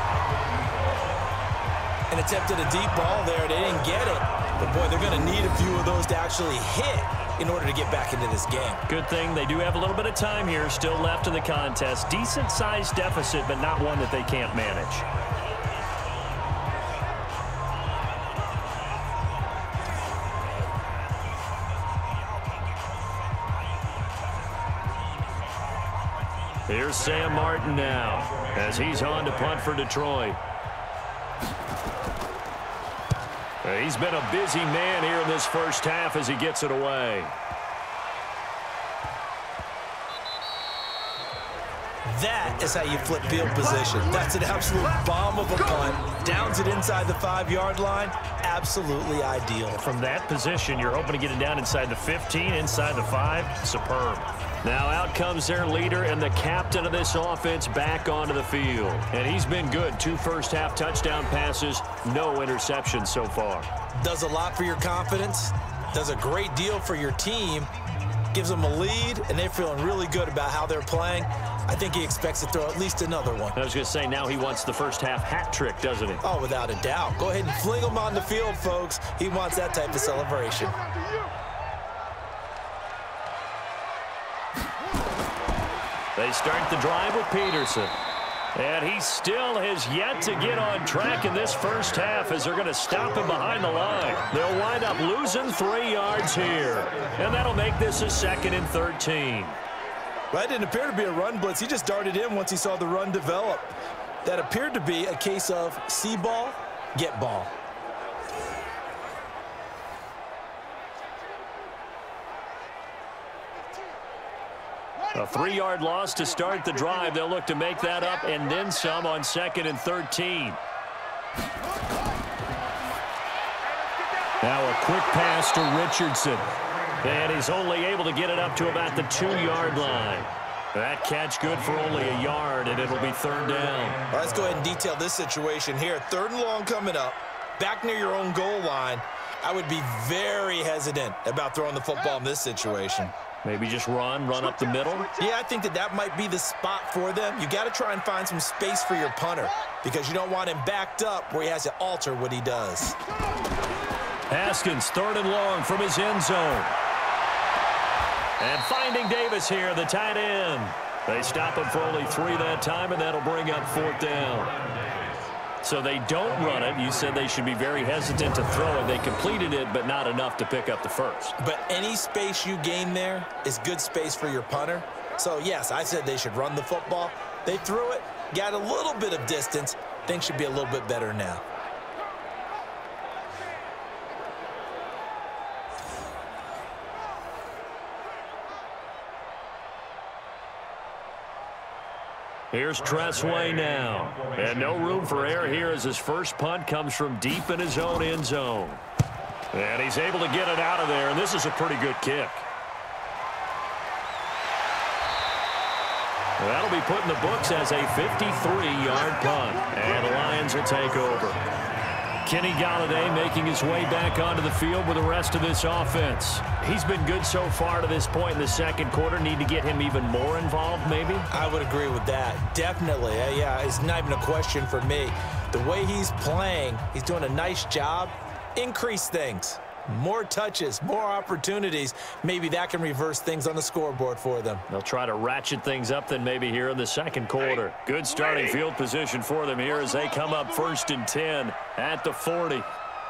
And attempted a deep ball there. They didn't get it. But, boy, they're going to need a few of those to actually hit in order to get back into this game. Good thing they do have a little bit of time here still left in the contest. Decent-sized deficit, but not one that they can't manage. Here's Sam Martin now as he's on to punt for Detroit. He's been a busy man here in this first half as he gets it away. That is how you flip field position. That's an absolute bomb of a punt. Downs it inside the five-yard line. Absolutely ideal. From that position, you're hoping to get it down inside the fifteen, inside the five. Superb. Now out comes their leader and the captain of this offense back onto the field. And he's been good. Two first-half touchdown passes, no interceptions so far. Does a lot for your confidence. Does a great deal for your team. Gives them a lead, and they're feeling really good about how they're playing. I think he expects to throw at least another one. I was going to say, now he wants the first half hat trick, doesn't he? Oh, without a doubt. Go ahead and fling him on the field, folks. He wants that type of celebration. They start the drive with Peterson. And he still has yet to get on track in this first half as they're going to stop him behind the line. They'll wind up losing three yards here. And that'll make this a second and thirteen. Well, that didn't appear to be a run blitz. He just darted in once he saw the run develop. That appeared to be a case of see ball, get ball. A three-yard loss to start the drive. They'll look to make that up and then some on second and thirteen. Now a quick pass to Richardson. And he's only able to get it up to about the two-yard line. That catch good for only a yard, and it'll be third down. Well, let's go ahead and detail this situation here. Third and long coming up. Back near your own goal line. I would be very hesitant about throwing the football in this situation. Maybe just run, run up the middle? Yeah, I think that that might be the spot for them. You got to try and find some space for your punter because you don't want him backed up where he has to alter what he does. Haskins, third and long from his end zone. And finding Davis here, the tight end. They stop him for only three that time, and that'll bring up fourth down. So they don't run it. You said they should be very hesitant to throw it. They completed it, but not enough to pick up the first. But any space you gain there is good space for your punter. So, yes, I said they should run the football. They threw it, got a little bit of distance. Things should be a little bit better now. Here's Tressway now. And no room for error here as his first punt comes from deep in his own end zone. And he's able to get it out of there, and this is a pretty good kick. That'll be put in the books as a fifty-three-yard punt. And the Lions will take over. Kenny Golladay making his way back onto the field with the rest of this offense. He's been good so far to this point in the second quarter. Need to get him even more involved, maybe? I would agree with that. Definitely. Yeah, it's not even a question for me. The way he's playing, he's doing a nice job. Increase things. More touches, more opportunities. Maybe that can reverse things on the scoreboard for them. They'll try to ratchet things up then maybe here in the second quarter. Good starting field position for them here as they come up first and ten at the forty.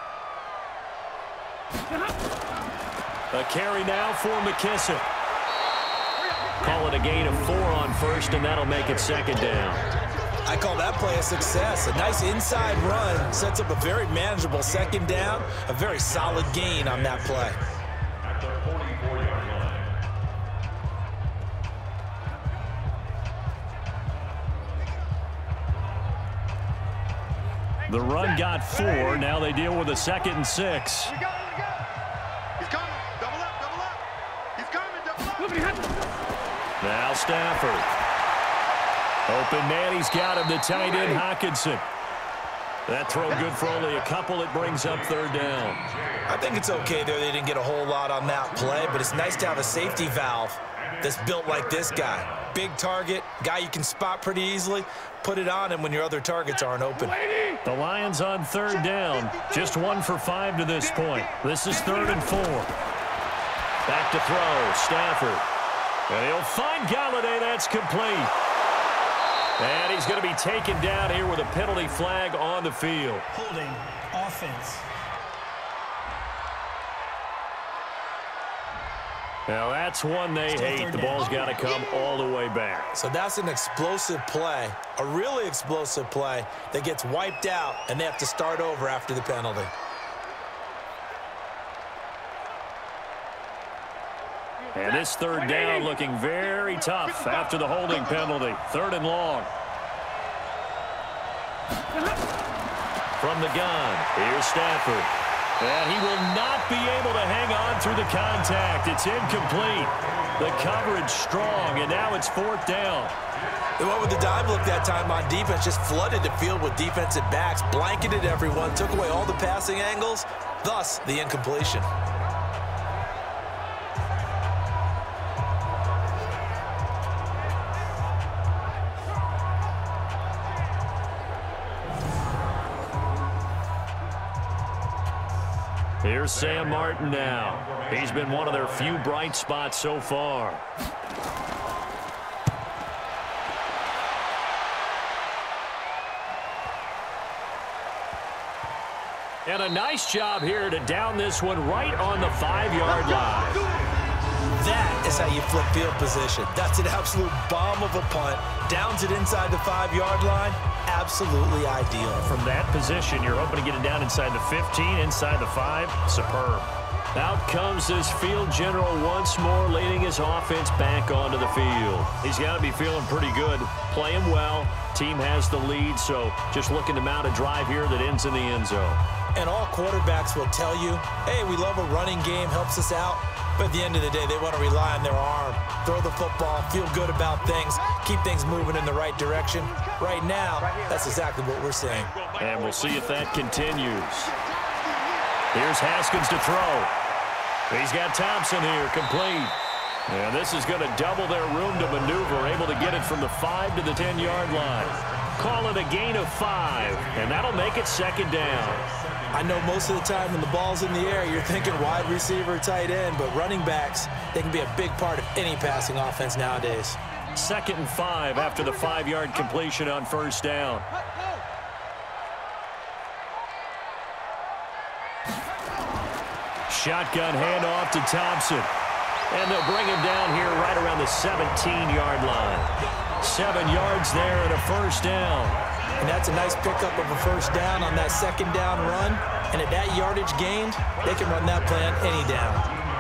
A carry now for McKissick. Call it a gain of four on first, and that'll make it second down. I call that play a success. A nice inside run sets up a very manageable second down. A very solid gain on that play. The run got four. Now they deal with a second and six. He's coming. Double up, double up. He's coming, double up. Now Stafford. Open man, he's got him, the tight end, Hockenson. That throw good for only a couple. It brings up third down. I think it's okay there. They didn't get a whole lot on that play, but it's nice to have a safety valve that's built like this guy. Big target, guy you can spot pretty easily. Put it on him when your other targets aren't open. The Lions on third down. Just one for five to this point. This is third and four. Back to throw, Stafford. And he'll find Golladay. That's complete. And he's going to be taken down here with a penalty flag on the field. Holding offense. Now that's one they hate. The ball's got to come all the way back. So that's an explosive play, a really explosive play that gets wiped out, and they have to start over after the penalty. And this third down looking very tough after the holding penalty. Third and long. From the gun, here's Stafford. And he will not be able to hang on through the contact. It's incomplete. The coverage strong, and now it's fourth down. They went with the dime look that time on defense, just flooded the field with defensive backs, blanketed everyone, took away all the passing angles, thus the incompletion. Here's Sam Martin now. He's been one of their few bright spots so far. And a nice job here to down this one right on the five-yard line. That is how you flip field position. That's an absolute bomb of a punt. Downs it inside the five-yard line. Absolutely ideal. From that position, you're hoping to get it down inside the fifteen, inside the five. Superb. Out comes this field general once more, leading his offense back onto the field. He's got to be feeling pretty good, playing well. Team has the lead, so just looking to mount a drive here that ends in the end zone. And all quarterbacks will tell you, hey, we love a running game, helps us out. But at the end of the day, they want to rely on their arm, throw the football, feel good about things, keep things moving in the right direction. Right now, that's exactly what we're seeing. And we'll see if that continues. Here's Haskins to throw. He's got Thompson here, complete. And this is going to double their room to maneuver, able to get it from the five to the ten-yard line. Call it a gain of five, and that'll make it second down. I know most of the time when the ball's in the air, you're thinking wide receiver, tight end, but running backs, they can be a big part of any passing offense nowadays. Second and five after the five-yard completion on first down. Shotgun handoff to Thompson. And they'll bring him down here right around the seventeen-yard line. Seven yards there and a first down. And that's a nice pickup of a first down on that second down run. And at that yardage gained, they can run that play on any down.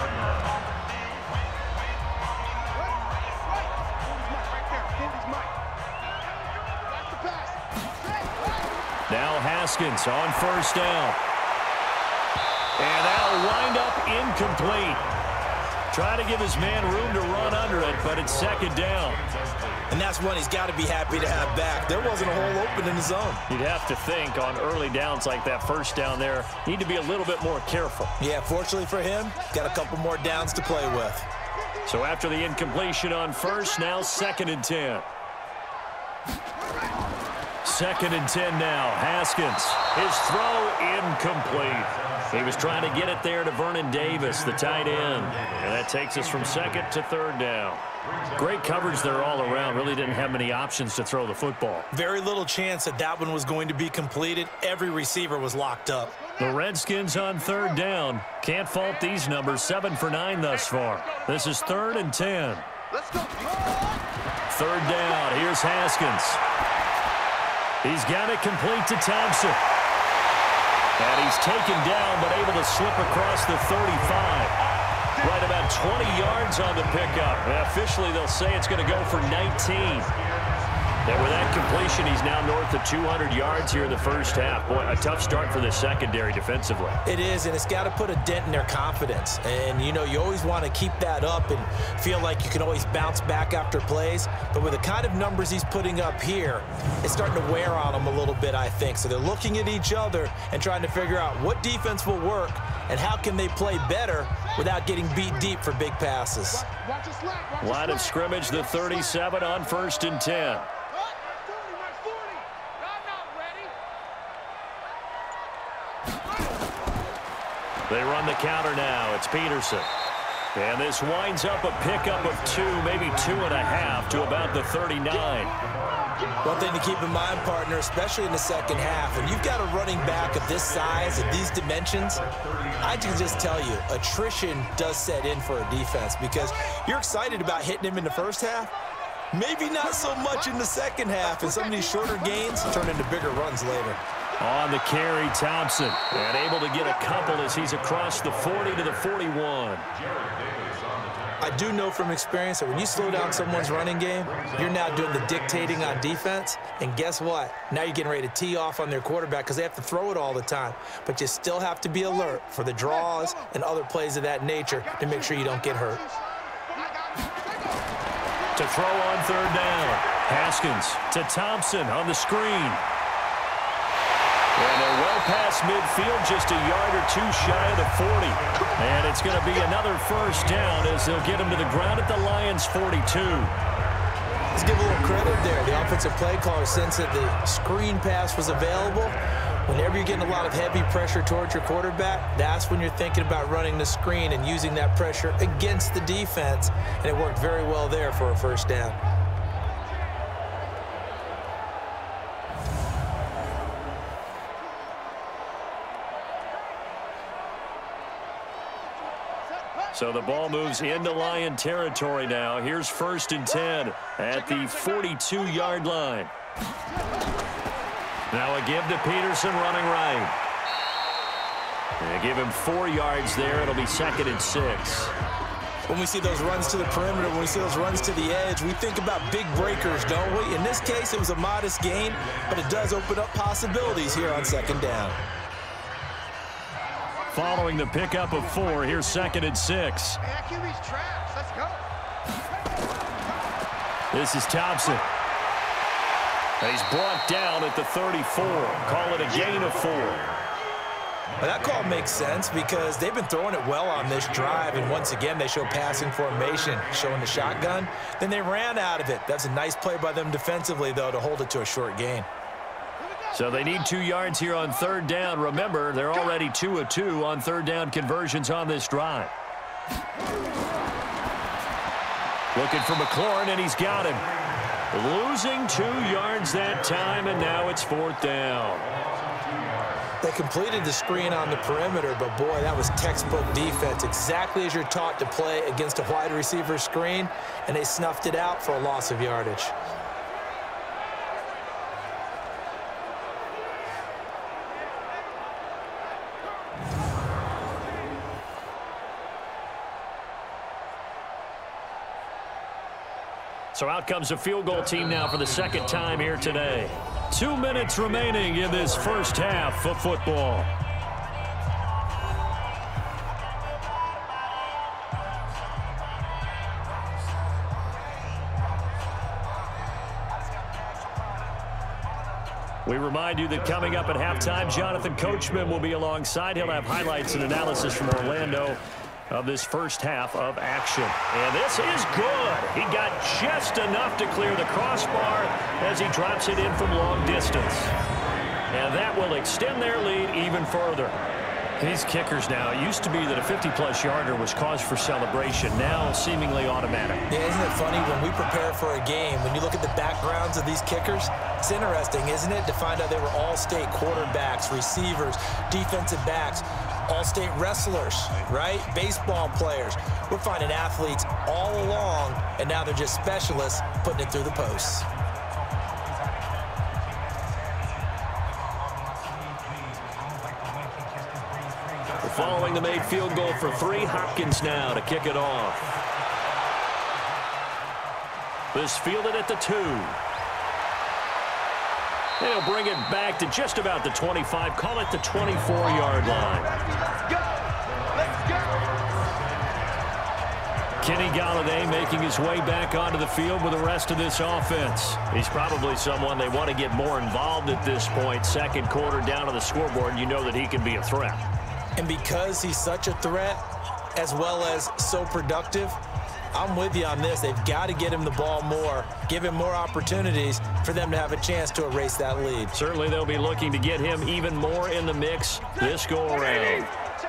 Now Haskins on first down. And that'll wind up incomplete. Trying to give his man room to run under it, but it's second down. And that's one he's got to be happy to have back. There wasn't a hole open in the zone. You'd have to think on early downs like that first down there, need to be a little bit more careful. Yeah, fortunately for him, got a couple more downs to play with. So after the incompletion on first, now second and ten. Second and ten now. Haskins. His throw incomplete. He was trying to get it there to Vernon Davis, the tight end. And that takes us from second to third down. Great coverage there all around. Really didn't have many options to throw the football. Very little chance that that one was going to be completed. Every receiver was locked up. The Redskins on third down. Can't fault these numbers. Seven for nine thus far. This is third and ten. Third down. Here's Haskins. He's got it complete to Thompson. And he's taken down, but able to slip across the thirty-five. Right about twenty yards on the pickup. And officially, they'll say it's going to go for nineteen. And with that completion, he's now north of two hundred yards here in the first half. Boy, a tough start for the secondary defensively. It is, and it's got to put a dent in their confidence. And, you know, you always want to keep that up and feel like you can always bounce back after plays. But with the kind of numbers he's putting up here, it's starting to wear on them a little bit, I think. So they're looking at each other and trying to figure out what defense will work and how can they play better without getting beat deep for big passes. Line of scrimmage, the thirty-seven on first and ten. They run the counter now. It's Peterson. And this winds up a pickup of two, maybe two and a half to about the thirty-nine. One thing to keep in mind, partner, especially in the second half, and you've got a running back of this size, of these dimensions, I can just tell you, attrition does set in for a defense because you're excited about hitting him in the first half, maybe not so much in the second half, and some of these shorter gains turn into bigger runs later. On the carry, Thompson. And able to get a couple as he's across the forty to the forty-one. I do know from experience that when you slow down someone's running game, you're now doing the dictating on defense. And guess what? Now you're getting ready to tee off on their quarterback because they have to throw it all the time. But you still have to be alert for the draws and other plays of that nature to make sure you don't get hurt. To throw on third down. Haskins to Thompson on the screen. And they're well past midfield, just a yard or two shy of the forty. And it's going to be another first down as they'll get him to the ground at the Lions' forty-two. Let's give a little credit there. The offensive play caller sensed that the screen pass was available. Whenever you're getting a lot of heavy pressure towards your quarterback, that's when you're thinking about running the screen and using that pressure against the defense. And it worked very well there for a first down. So the ball moves into Lion territory now. Here's first and ten at the forty-two yard line. Now a give to Peterson running right. They give him four yards there. It'll be second and six. When we see those runs to the perimeter, when we see those runs to the edge, we think about big breakers, don't we? In this case, it was a modest gain, but it does open up possibilities here on second down. Following the pickup of four, here's second and six. That Q B's trash. Let's go. This is Thompson. And he's brought down at the thirty-four. Call it a gain of four. Well, that call makes sense because they've been throwing it well on this drive, and once again, they show passing formation, showing the shotgun. Then they ran out of it. That's a nice play by them defensively, though, to hold it to a short gain. So they need two yards here on third down. Remember, they're already two of two on third down conversions on this drive. Looking for McLaurin, and he's got him. Losing two yards that time, and now it's fourth down. They completed the screen on the perimeter, but boy, that was textbook defense, exactly as you're taught to play against a wide receiver screen, and they snuffed it out for a loss of yardage. So out comes a field goal team now for the second time here today. Two minutes remaining in this first half of football. We remind you that coming up at halftime, Jonathan Coachman will be alongside. He'll have highlights and analysis from Orlando of this first half of action. And this is good. He got just enough to clear the crossbar as he drops it in from long distance. And that will extend their lead even further. These kickers now, it used to be that a fifty plus yarder was cause for celebration. Now seemingly automatic. Yeah, isn't it funny when we prepare for a game, when you look at the backgrounds of these kickers, it's interesting, isn't it, to find out they were all-state quarterbacks, receivers, defensive backs, all-state wrestlers, right? Baseball players. We're finding athletes all along, and now they're just specialists putting it through the posts. Following the made field goal for three, Hopkins now to kick it off. This fielded at the two. They'll bring it back to just about the twenty-five, call it the twenty-four yard line. Let's go. Let's go. Kenny Golladay making his way back onto the field with the rest of this offense. He's probably someone they want to get more involved at this point. Second quarter down on the scoreboard, you know that he can be a threat. And because he's such a threat, as well as so productive, I'm with you on this. They've got to get him the ball more, give him more opportunities for them to have a chance to erase that lead. Certainly they'll be looking to get him even more in the mix this go-around.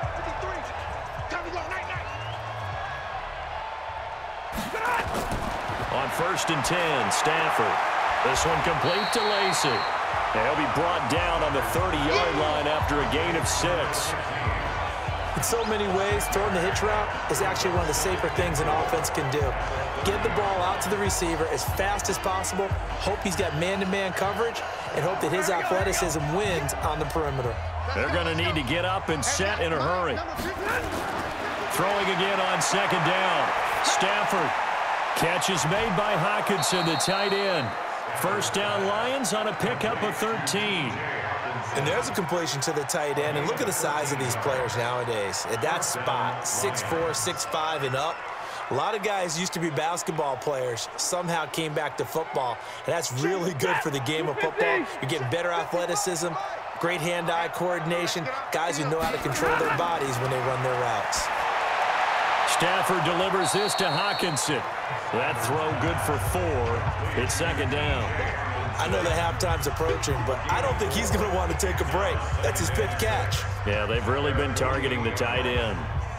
On first and ten, Stafford. This one complete to Lacey. And he'll be brought down on the thirty yard line after a gain of six. In so many ways, throwing the hitch route is actually one of the safer things an offense can do. Get the ball out to the receiver as fast as possible, hope he's got man-to-man coverage, and hope that his athleticism wins on the perimeter. They're going to need to get up and set in a hurry. Throwing again on second down. Stafford. Catch is made by Hawkinson, the tight end. First down Lions on a pickup of thirteen. And there's a completion to the tight end. And look at the size of these players nowadays. At that spot, six four, six five and up. A lot of guys used to be basketball players, somehow came back to football. And that's really good for the game of football. You're getting better athleticism, great hand-eye coordination, guys who know how to control their bodies when they run their routes. Stafford delivers this to Hawkinson. That throw good for four. It's second down. I know the halftime's approaching, but I don't think he's going to want to take a break. That's his fifth catch. Yeah, they've really been targeting the tight end.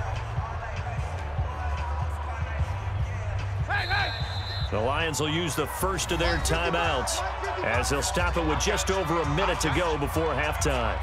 The Lions will use the first of their timeouts as they'll stop it with just over a minute to go before halftime.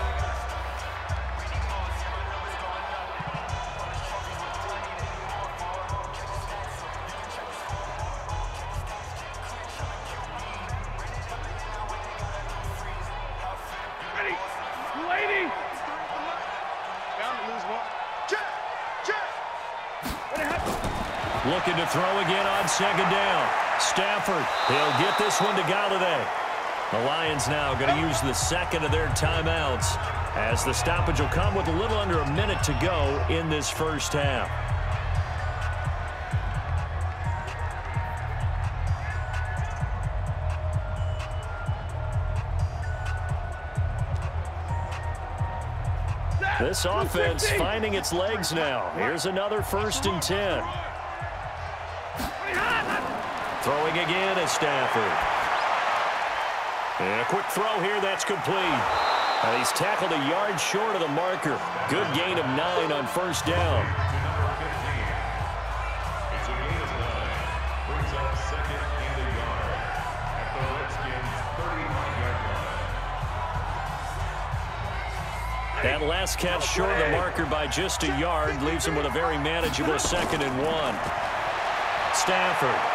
Looking to throw again on second down. Stafford, he'll get this one to Galladay. The Lions now going to use the second of their timeouts as the stoppage will come with a little under a minute to go in this first half. This offense finding its legs now. Here's another first and ten. Throwing again is Stafford. And a quick throw here that's complete. And he's tackled a yard short of the marker. Good gain of nine on first down. That last catch short of the marker by just a yard leaves him with a very manageable second and one. Stafford.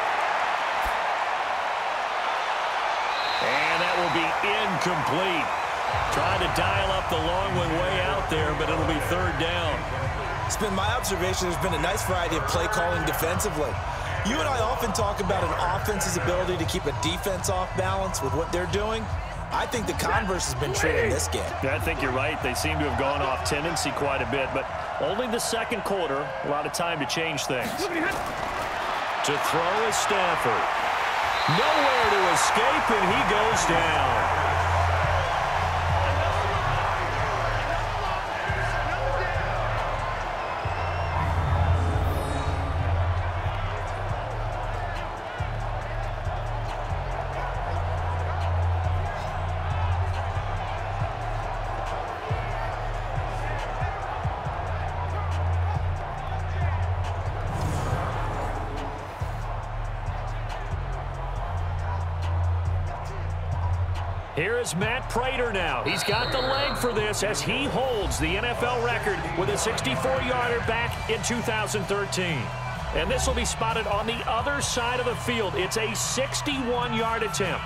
And that will be incomplete. Trying to dial up the long one way out there, but it'll be third down. It's been my observation there's been a nice variety of play calling defensively. You and I often talk about an offense's ability to keep a defense off balance with what they're doing. I think the converse has been true in this game. I think you're right. They seem to have gone off tendency quite a bit, but only the second quarter, a lot of time to change things. To throw is Stafford. Nowhere to escape, and he goes down. Here is Matt Prater now. He's got the leg for this as he holds the N F L record with a sixty-four yarder back in two thousand thirteen. And this will be spotted on the other side of the field. It's a sixty-one yard attempt.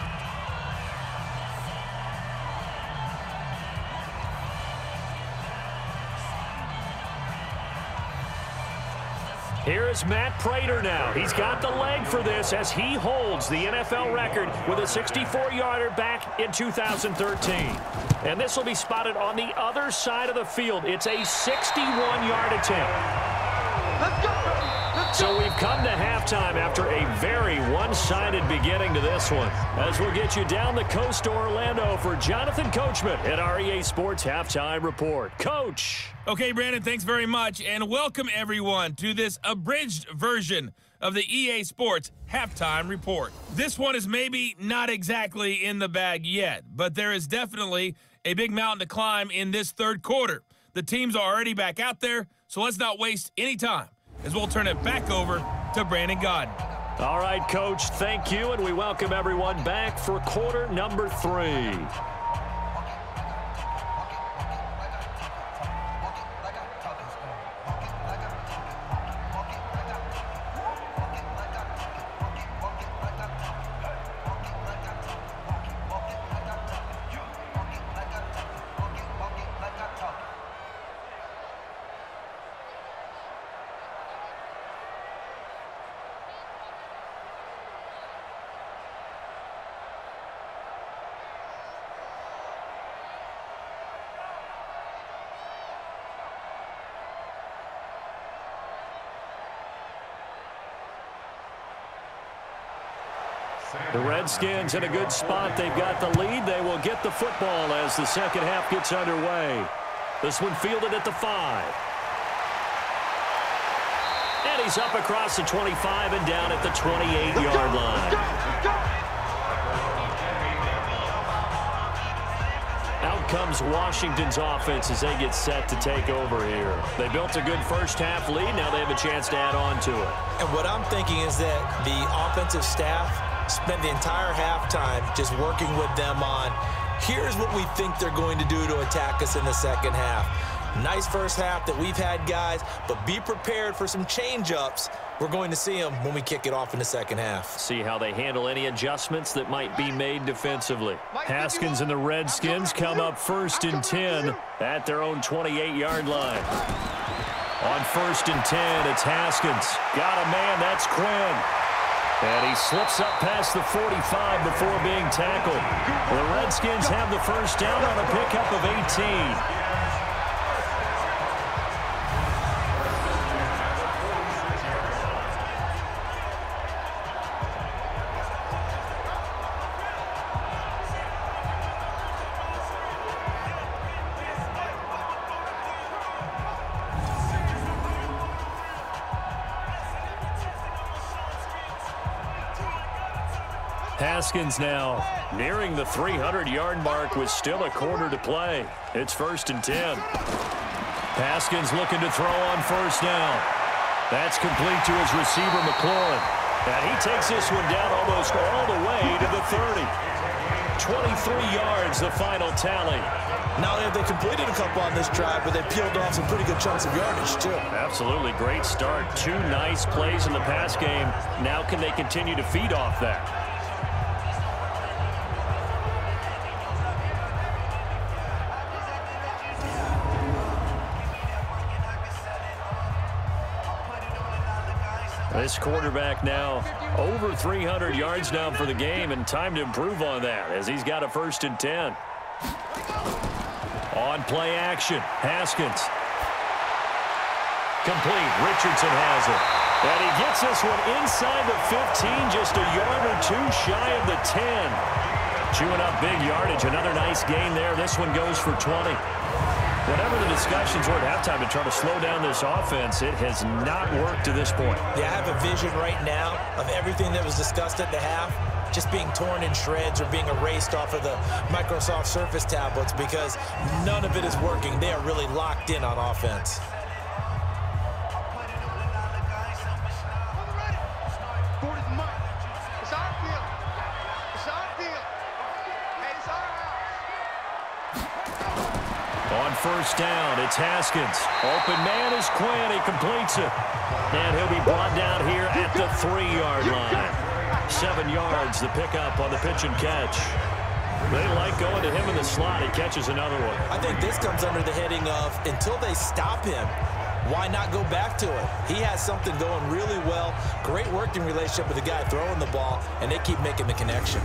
Here is Matt Prater now. He's got the leg for this as he holds the N F L record with a sixty-four yarder back in two thousand thirteen. And this will be spotted on the other side of the field. It's a sixty-one yard attempt. Let's go! Let's go! So we've come to halftime after a very one-sided beginning to this one. As we'll get you down the coast to Orlando for Jonathan Coachman at our E A Sports Halftime Report. Coach! Okay, Brandon, thanks very much, and welcome everyone to this abridged version of the E A Sports Halftime Report. This one is maybe not exactly in the bag yet, but there is definitely a big mountain to climb in this third quarter. The teams are already back out there, so let's not waste any time as we'll turn it back over to Brandon Godden. All right, Coach, thank you, and we welcome everyone back for quarter number three. The Redskins in a good spot. They've got the lead. They will get the football as the second half gets underway. This one fielded at the five. And he's up across the twenty-five and down at the twenty-eight yard line. Out comes Washington's offense as they get set to take over here. They built a good first half lead. Now they have a chance to add on to it. And what I'm thinking is that the offensive staff spent the entire halftime just working with them on, here's what we think they're going to do to attack us in the second half. Nice first half that we've had, guys, but be prepared for some change-ups. We're going to see them when we kick it off in the second half. See how they handle any adjustments that might be made defensively. Haskins and the Redskins come up first and ten at their own twenty-eight yard line. On first and ten, it's Haskins. Got a man, that's Quinn. And he slips up past the forty-five before being tackled. The Redskins have the first down on a pickup of eighteen. Haskins now nearing the three hundred yard mark with still a quarter to play. It's first and ten. Haskins looking to throw on first down. That's complete to his receiver, McLaurin. And he takes this one down almost all the way to the thirty. twenty-three yards, the final tally. Not only have they completed a couple on this drive, but they peeled off some pretty good chunks of yardage, too. Absolutely great start. Two nice plays in the pass game. Now can they continue to feed off that? This quarterback now over three hundred yards now for the game, and time to improve on that as he's got a first and ten. On play action, Haskins. Complete. Richardson has it. And he gets this one inside the fifteen, just a yard or two shy of the ten. Chewing up big yardage. Another nice gain there. This one goes for twenty. Whatever the discussions were at halftime to try to slow down this offense, it has not worked to this point. Yeah, I have a vision right now of everything that was discussed at the half just being torn in shreds or being erased off of the Microsoft Surface tablets because none of it is working. They are really locked in on offense. First down, it's Haskins. Open man is Quinn. He completes it. And he'll be brought down here at the three yard line. Seven yards, the pickup on the pitch and catch. They like going to him in the slot. He catches another one. I think this comes under the heading of until they stop him, why not go back to it? He has something going really well. Great working relationship with the guy throwing the ball, and they keep making the connection.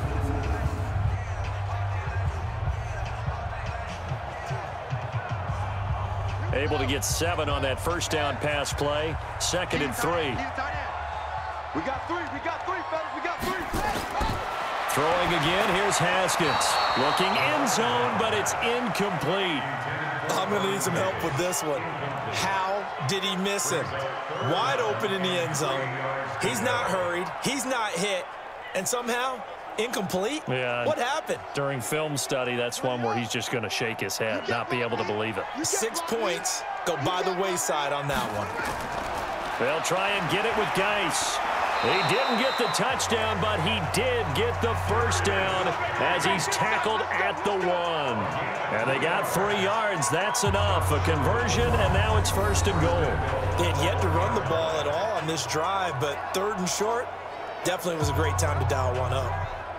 Able to get seven on that first down pass play. Second and three. We got three. We got three, fellas. We got three. Throwing again. Here's Haskins. Looking end zone, but it's incomplete. I'm going to need some help with this one. How did he miss him? Wide open in the end zone. He's not hurried. He's not hit. And somehow, incomplete? Yeah. What happened? During film study, that's one where he's just going to shake his head, not be able to believe it. Six points go by the wayside on that one. They'll try and get it with Geis. He didn't get the touchdown, but he did get the first down as he's tackled at the one. And they got three yards. That's enough. A conversion, and now it's first and goal. They had yet to run the ball at all on this drive, but third and short, definitely was a great time to dial one up.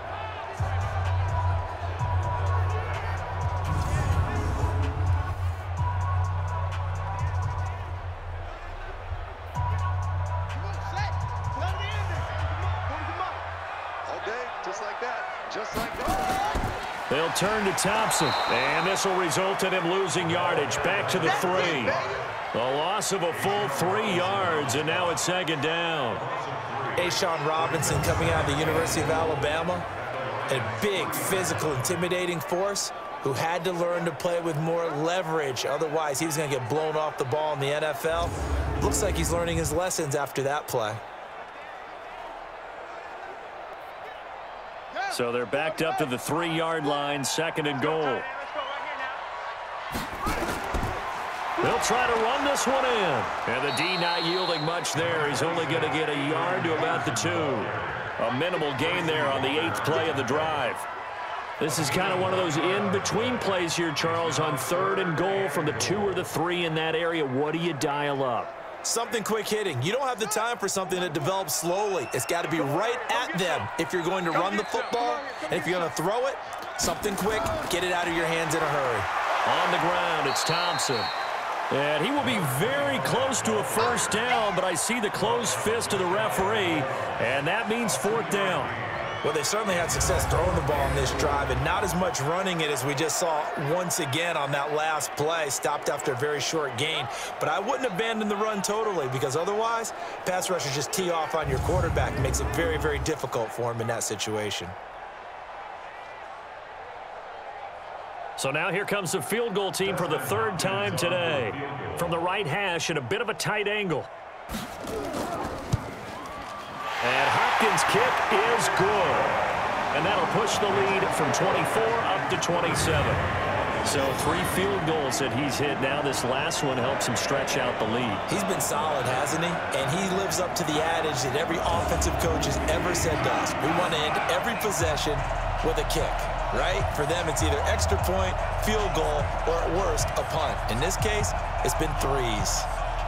They'll turn to Thompson, and this will result in him losing yardage. Back to the three. A loss of a full three yards, and now it's second down. Ashawn Robinson coming out of the University of Alabama, a big, physical, intimidating force who had to learn to play with more leverage. Otherwise, he was going to get blown off the ball in the N F L. Looks like he's learning his lessons after that play. So they're backed up to the three-yard line, second and goal. They'll try to run this one in. And the D not yielding much there. He's only going to get a yard to about the two. A minimal gain there on the eighth play of the drive. This is kind of one of those in-between plays here, Charles, on third and goal from the two or the three in that area. What do you dial up? Something quick hitting. You don't have the time for something that develops slowly. It's got to be right at them if you're going to run the football. And if you're going to throw it, something quick, get it out of your hands in a hurry. On the ground, it's Thompson. And he will be very close to a first down, but I see the closed fist of the referee, and that means fourth down. Well, they certainly had success throwing the ball in this drive, and not as much running it as we just saw once again on that last play. Stopped after a very short gain. But I wouldn't abandon the run totally, because otherwise, pass rushers just tee off on your quarterback. It makes it very, very difficult for him in that situation. So now here comes the field goal team for the third time today. From the right hash at a bit of a tight angle. And Hopkins' kick is good. And that'll push the lead from twenty-four up to twenty-seven. So three field goals that he's hit now. This last one helps him stretch out the lead. He's been solid, hasn't he? And he lives up to the adage that every offensive coach has ever said to us. We want to end every possession with a kick, right? For them, it's either extra point, field goal, or at worst, a punt. In this case, it's been threes.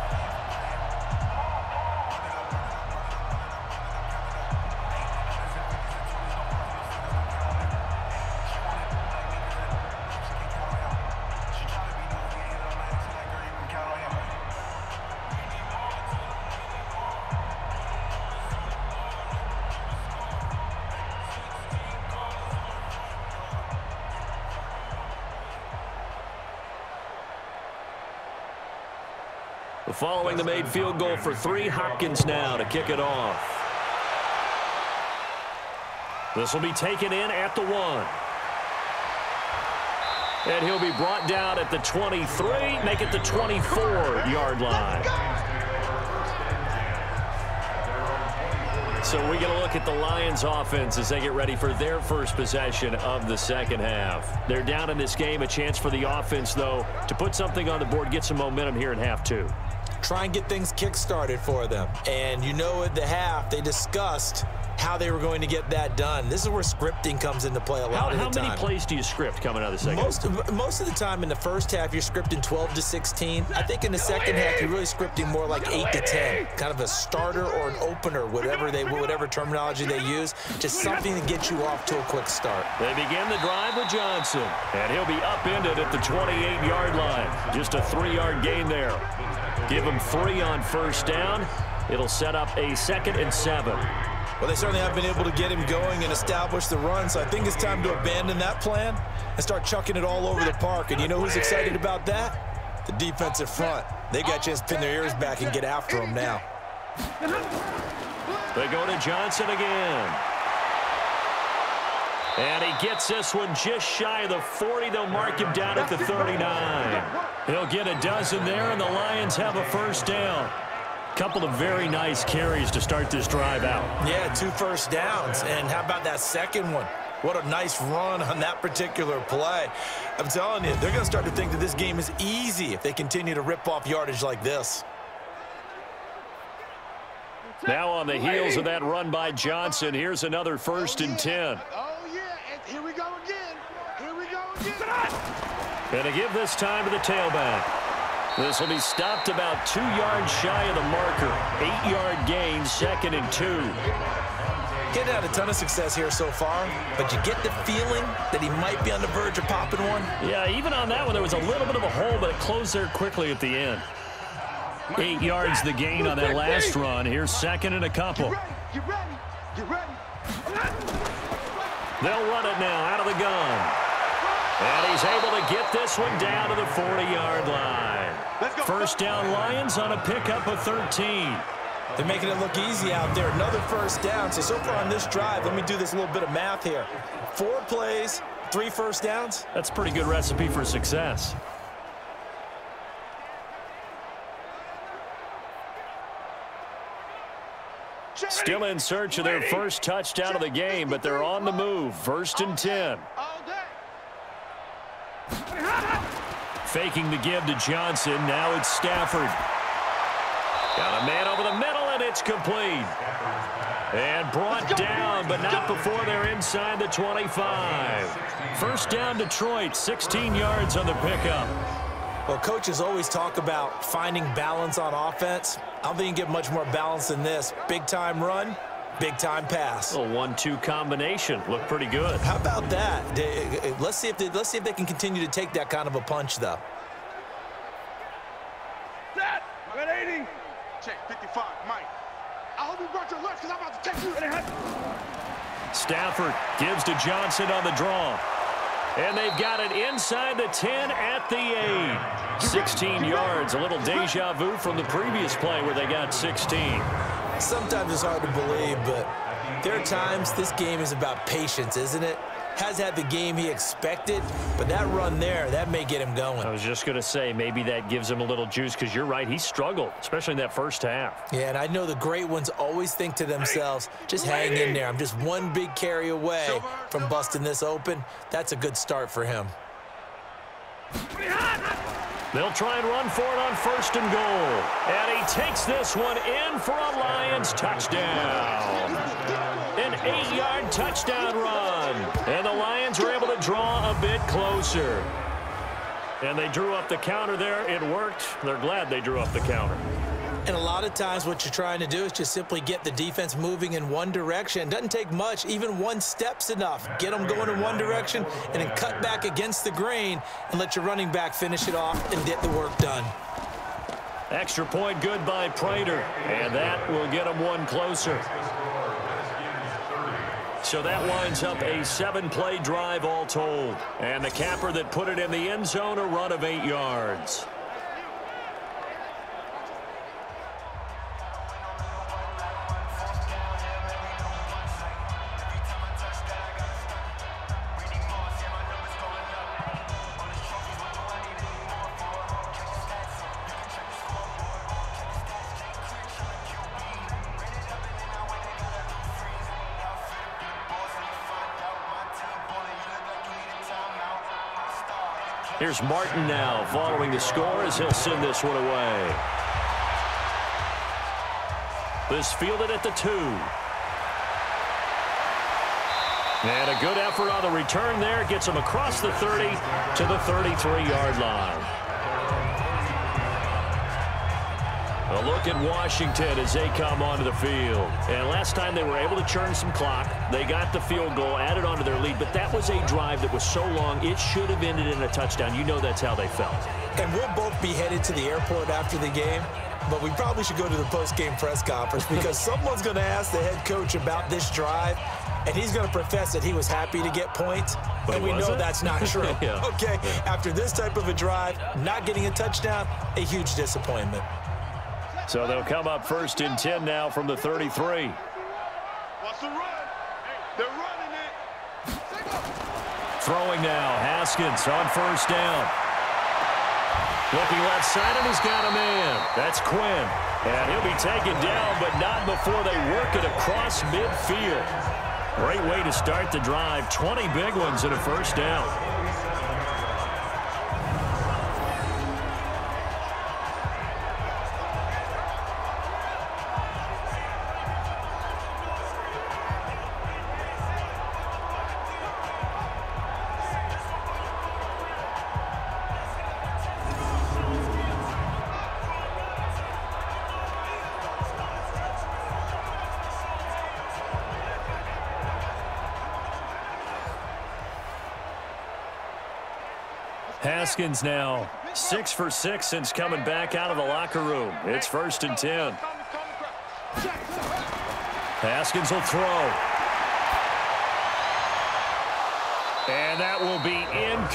Following the made field goal for three, Hopkins now to kick it off. This will be taken in at the one. And he'll be brought down at the twenty-three, make it the twenty-four-yard line. So we're going to look at the Lions offense as they get ready for their first possession of the second half. They're down in this game. A chance for the offense, though, to put something on the board, get some momentum here in half two. Try and get things kick-started for them. And you know at the half, they discussed how they were going to get that done. This is where scripting comes into play a lot how, of the how time. How many plays do you script coming out of the second most, half? Most of the time in the first half, you're scripting twelve to sixteen. I think in the second half, you're really scripting more like eight to ten. Kind of a starter or an opener, whatever they, whatever terminology they use. Just something to get you off to a quick start. They begin the drive with Johnson. And he'll be upended at the twenty-eight-yard line. Just a three-yard gain there. Give him three on first down. It'll set up a second and seven. Well, they certainly have been able to get him going and establish the run, so I think it's time to abandon that plan and start chucking it all over the park. And you know who's excited about that? The defensive front. They got a chance to pin their ears back and get after him now. They go to Johnson again. And he gets this one just shy of the forty. They'll mark him down at the thirty-nine. He'll get a dozen there, and the Lions have a first down. Couple of very nice carries to start this drive out. Yeah, two first downs. And how about that second one? What a nice run on that particular play. I'm telling you, they're going to start to think that this game is easy if they continue to rip off yardage like this. Now on the heels of that run by Johnson, here's another first and ten. Oh, yeah, and here we go again. Here we go again. Going to give this time to the tailback. This will be stopped about two yards shy of the marker. Eight-yard gain, second and two. Getting had a ton of success here so far, but you get the feeling that he might be on the verge of popping one. Yeah, even on that one, there was a little bit of a hole, but it closed there quickly at the end. Eight yards the gain on that last run. Here's second and a couple. Get ready, get ready, get ready. They'll run it now out of the gun. And he's able to get this one down to the forty-yard line. First down Lions on a pickup of thirteen. They're making it look easy out there. Another first down. So, so far on this drive, let me do this little bit of math here. Four plays, three first downs. That's a pretty good recipe for success. Still in search of their first touchdown of the game, but they're on the move. First and ten. Faking the give to Johnson. Now it's Stafford. Got a man over the middle, and it's complete. And brought down, but not before they're inside the twenty-five. First down, Detroit, sixteen yards on the pickup. Well, coaches always talk about finding balance on offense. I don't think you can get much more balance than this. Big-time run, big-time pass. A one two combination. Looked pretty good. How about that? Let's see if they, let's see if they can continue to take that kind of a punch, though. Set. one eighty. Check fifty-five, Mike. I hope you brought your lunch because I'm about to take you. Stafford gives to Johnson on the draw. And they've got it inside the ten at the eight. sixteen yards, a little deja vu from the previous play where they got sixteen. Sometimes it's hard to believe, but there are times this game is about patience, isn't it? Has had the game he expected, but that run there, that may get him going. I was just going to say, maybe that gives him a little juice, because you're right, he struggled, especially in that first half. Yeah, and I know the great ones always think to themselves, just hang in there. I'm just one big carry away from busting this open. That's a good start for him. They'll try and run for it on first and goal. And he takes this one in for a Lions touchdown. An eight-yard touchdown run. And the Lions were able to draw a bit closer. And they drew up the counter there. It worked. They're glad they drew up the counter. And a lot of times what you're trying to do is just simply get the defense moving in one direction. It doesn't take much. Even one step's enough. Get them going in one direction and then cut back against the grain and let your running back finish it off and get the work done. Extra point good by Prater. And that will get them one closer. So that winds up a seven-play drive all told. And the capper that put it in the end zone, a run of eight yards. Here's Martin now following the score as he'll send this one away. This fielded at the two. And a good effort on the return there. Gets him across the thirty to the thirty-three-yard line. A look at Washington as they come onto the field. And last time they were able to churn some clock. They got the field goal, added onto their lead. But that was a drive that was so long, it should have ended in a touchdown. You know that's how they felt. And we'll both be headed to the airport after the game. But we probably should go to the post-game press conference because someone's going to ask the head coach about this drive. And he's going to profess that he was happy to get points. But and we know it? That's not true. yeah. Okay, yeah. After this type of a drive, not getting a touchdown, a huge disappointment. So they'll come up first and ten now from the thirty-three. What's the run? They're running it. Throwing now, Haskins on first down. Looking left side, and he's got a man. That's Quinn. And he'll be taken down, but not before they work it across midfield. Great way to start the drive. twenty big ones and a first down. Haskins now six for six since coming back out of the locker room. It's first and ten. Haskins will throw. And that will be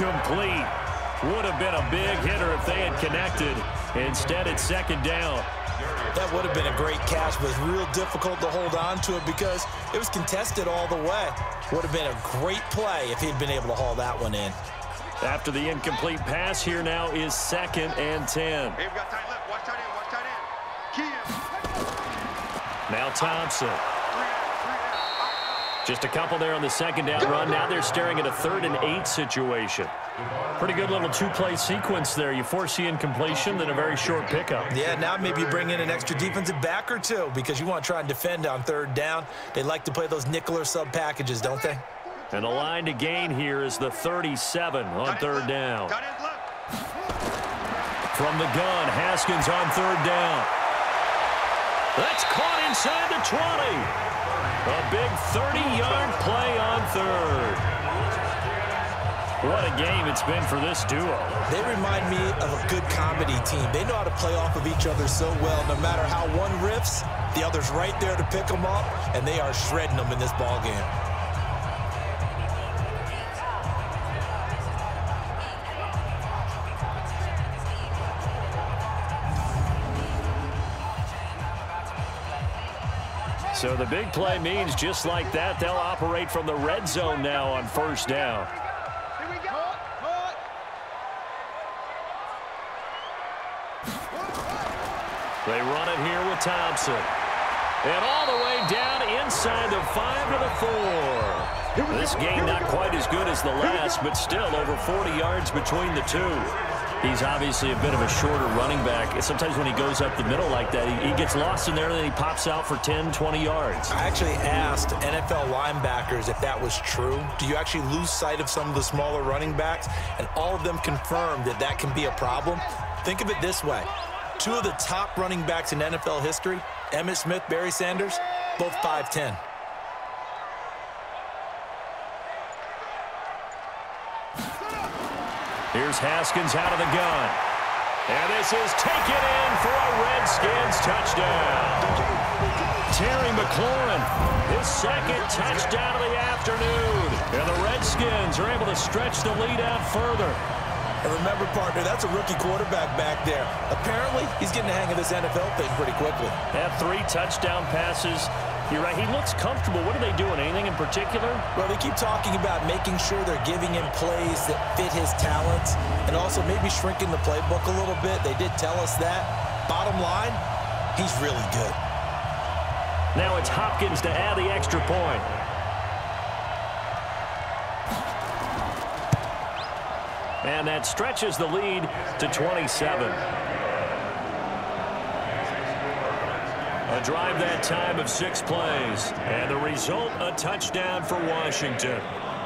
incomplete. Would have been a big hitter if they had connected. Instead, it's second down. That would have been a great catch, but it's real difficult to hold on to it because it was contested all the way. Would have been a great play if he'd been able to haul that one in. After the incomplete pass, here now is second and ten. Hey, we got tight left. Watch tight end. Watch tight end. Key. Now Thompson. Just a couple there on the second down run. Now they're staring at a third and eight situation. Pretty good little two-play sequence there. You force the incompletion, then a very short pickup. Yeah, now maybe bring in an extra defensive back or two because you want to try and defend on third down. They like to play those nickel or sub packages, don't they? And the line to gain here is the thirty-seven on third down. From the gun, Haskins on third down. That's caught inside the twenty. A big thirty-yard play on third. What a game it's been for this duo. They remind me of a good comedy team. They know how to play off of each other so well. No matter how one riffs, the other's right there to pick them up, and they are shredding them in this ball game. So the big play means just like that, they'll operate from the red zone now on first down. Here we go. They run it here with Thompson. And all the way down inside the five to the four. This game not quite as good as the last, but still over forty yards between the two. He's obviously a bit of a shorter running back. Sometimes when he goes up the middle like that, he, he gets lost in there, and then he pops out for ten, twenty yards. I actually asked N F L linebackers if that was true. Do you actually lose sight of some of the smaller running backs? And all of them confirmed that that can be a problem. Think of it this way. Two of the top running backs in N F L history, Emmitt Smith, Barry Sanders, both five ten. Here's Haskins out of the gun. And this is taken in for a Redskins touchdown. Terry McLaurin, his second touchdown of the afternoon. And the Redskins are able to stretch the lead out further. And remember, partner, that's a rookie quarterback back there. Apparently, he's getting the hang of this N F L thing pretty quickly. Had three touchdown passes. You're right, he looks comfortable. What are they doing? Anything in particular? Well, they keep talking about making sure they're giving him plays that fit his talents and also maybe shrinking the playbook a little bit. They did tell us that. Bottom line, he's really good. Now it's Hopkins to add the extra point. And that stretches the lead to twenty-seven. A drive that time of six plays. And the result, a touchdown for Washington.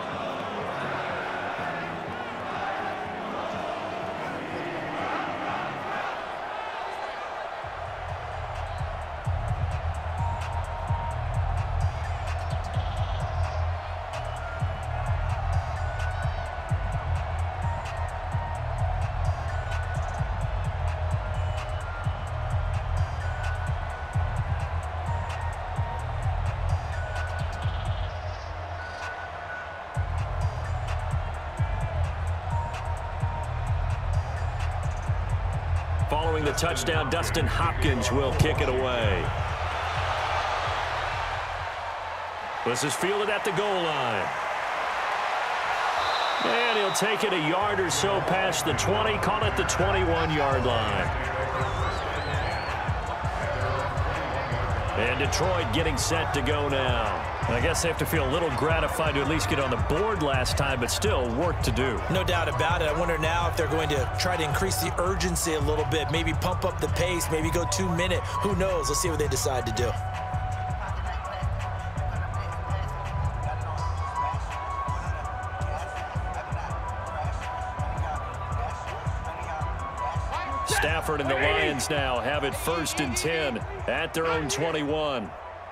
Following the touchdown, Dustin Hopkins will kick it away. This is fielded at the goal line. And he'll take it a yard or so past the twenty, call it the twenty-one-yard line. And Detroit getting set to go now. I guess they have to feel a little gratified to at least get on the board last time, but still work to do. No doubt about it. I wonder now if they're going to try to increase the urgency a little bit, maybe pump up the pace, maybe go two minute. Who knows? Let's see what they decide to do. Stafford and the Lions now have it first and ten at their own twenty-one.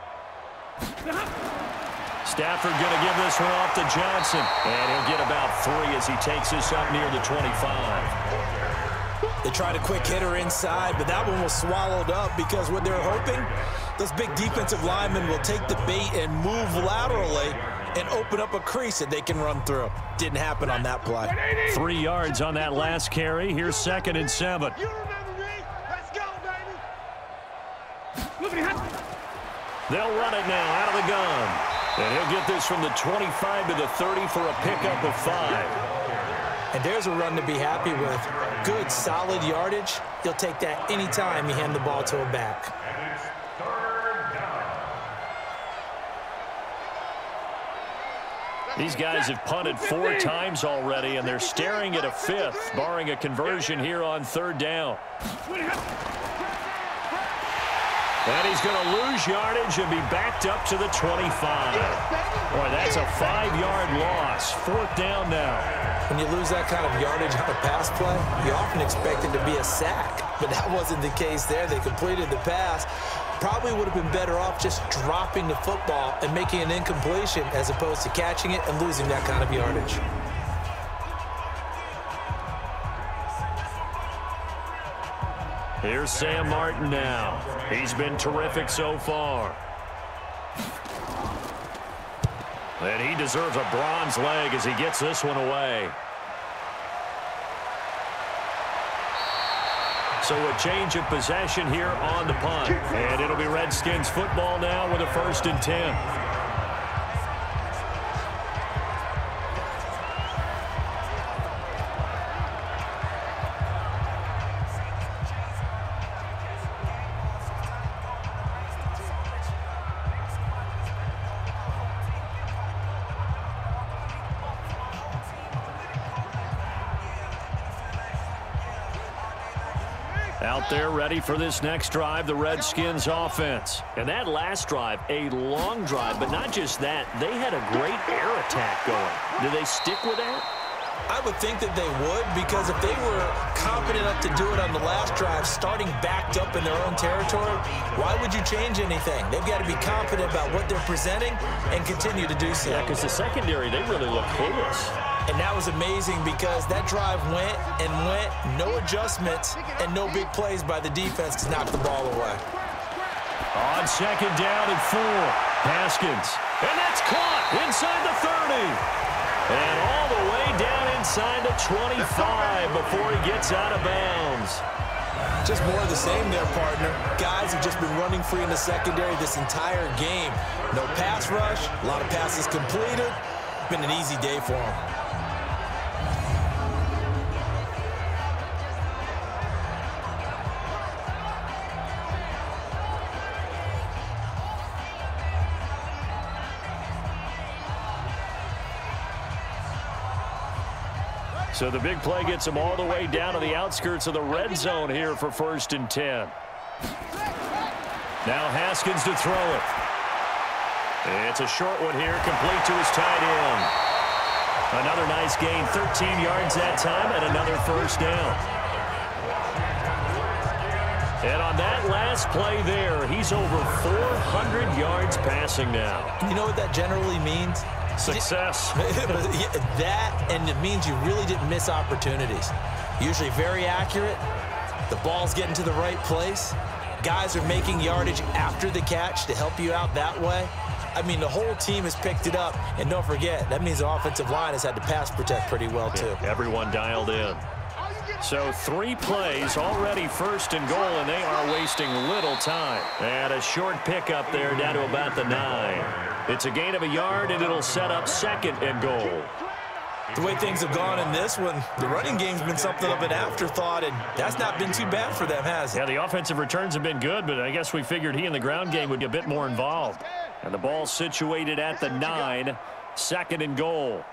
Stafford going to give this one off to Johnson. And he'll get about three as he takes this up near the twenty-five. They tried a quick hitter inside, but that one was swallowed up because what they're hoping, those big defensive linemen will take the bait and move laterally and open up a crease that they can run through. Didn't happen on that play. Three yards on that last carry. Here's second and seven. You remember me? Let's go, baby. They'll run it now out of the gun. And he'll get this from the twenty-five to the thirty for a pickup of five. And there's a run to be happy with. Good, solid yardage. You'll take that anytime you hand the ball to a back. These guys have punted four times already, and they're staring at a fifth, barring a conversion here on third down. And he's going to lose yardage and be backed up to the twenty-five. Boy, that's a five-yard loss. Fourth down now. When you lose that kind of yardage on a pass play, you often expect it to be a sack. But that wasn't the case there. They completed the pass. Probably would have been better off just dropping the football and making an incompletion as opposed to catching it and losing that kind of yardage. Here's Sam Martin now. He's been terrific so far. And he deserves a bronze leg as he gets this one away. So a change of possession here on the punt. And it'll be Redskins football now with a first and ten. Out there ready for this next drive, the Redskins offense. And that last drive, a long drive, but not just that. They had a great air attack going. Do they stick with that? I would think that they would, because if they were confident enough to do it on the last drive, starting backed up in their own territory, why would you change anything? They've got to be confident about what they're presenting and continue to do so. Yeah, because the secondary, they really look clueless. And that was amazing because that drive went and went, no adjustments, and no big plays by the defense to knock the ball away. On second down and four, Haskins. And that's caught inside the thirty. And all the way down inside the twenty-five before he gets out of bounds. Just more of the same there, partner. Guys have just been running free in the secondary this entire game. No pass rush, a lot of passes completed. Been an easy day for them. So the big play gets him all the way down to the outskirts of the red zone here for first and ten. Now Haskins to throw it. It's a short one here, complete to his tight end. Another nice gain, thirteen yards that time, and another first down. And on that last play there, he's over four hundred yards passing now. You know what that generally means? Success. That, and it means you really didn't miss opportunities. Usually very accurate. The ball's getting to the right place. Guys are making yardage after the catch to help you out that way. I mean, the whole team has picked it up. And don't forget, that means the offensive line has had to pass protect pretty well, too. Yeah, everyone dialed in. So three plays, already first and goal, and they are wasting little time. And a short pickup there down to about the nine. It's a gain of a yard, and it'll set up second and goal. The way things have gone in this one, the running game's been something of an afterthought, and that's not been too bad for them, has it? Yeah, the offensive returns have been good, but I guess we figured he in the ground game would be a bit more involved. And the ball situated at the nine, second and goal.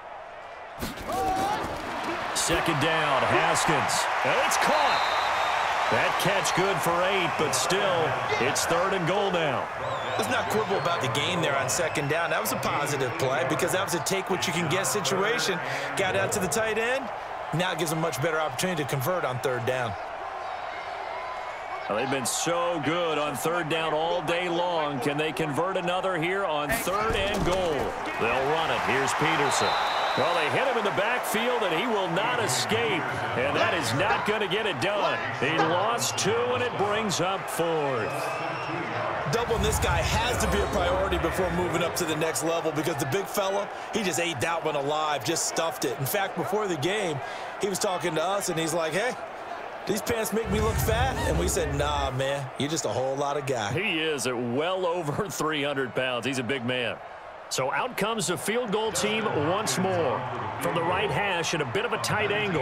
Second down, Haskins. And it's caught. That catch good for eight, but still, it's third and goal now. Let's not quibble about the gain there on second down. That was a positive play because that was a take-what-you-can-get situation. Got out to the tight end. Now it gives them a much better opportunity to convert on third down. Well, they've been so good on third down all day long. Can they convert another here on third and goal? They'll run it. Here's Peterson. Well, they hit him in the backfield, and he will not escape. And that is not going to get it done. He lost two, and it brings up fourth. Doubling this guy has to be a priority before moving up to the next level because the big fella, he just ate that one alive, just stuffed it. In fact, before the game, he was talking to us, and he's like, hey, these pants make me look fat? And we said, nah, man, you're just a whole lot of guy. He is at well over three hundred pounds. He's a big man. So out comes the field goal team once more. From the right hash at a bit of a tight angle.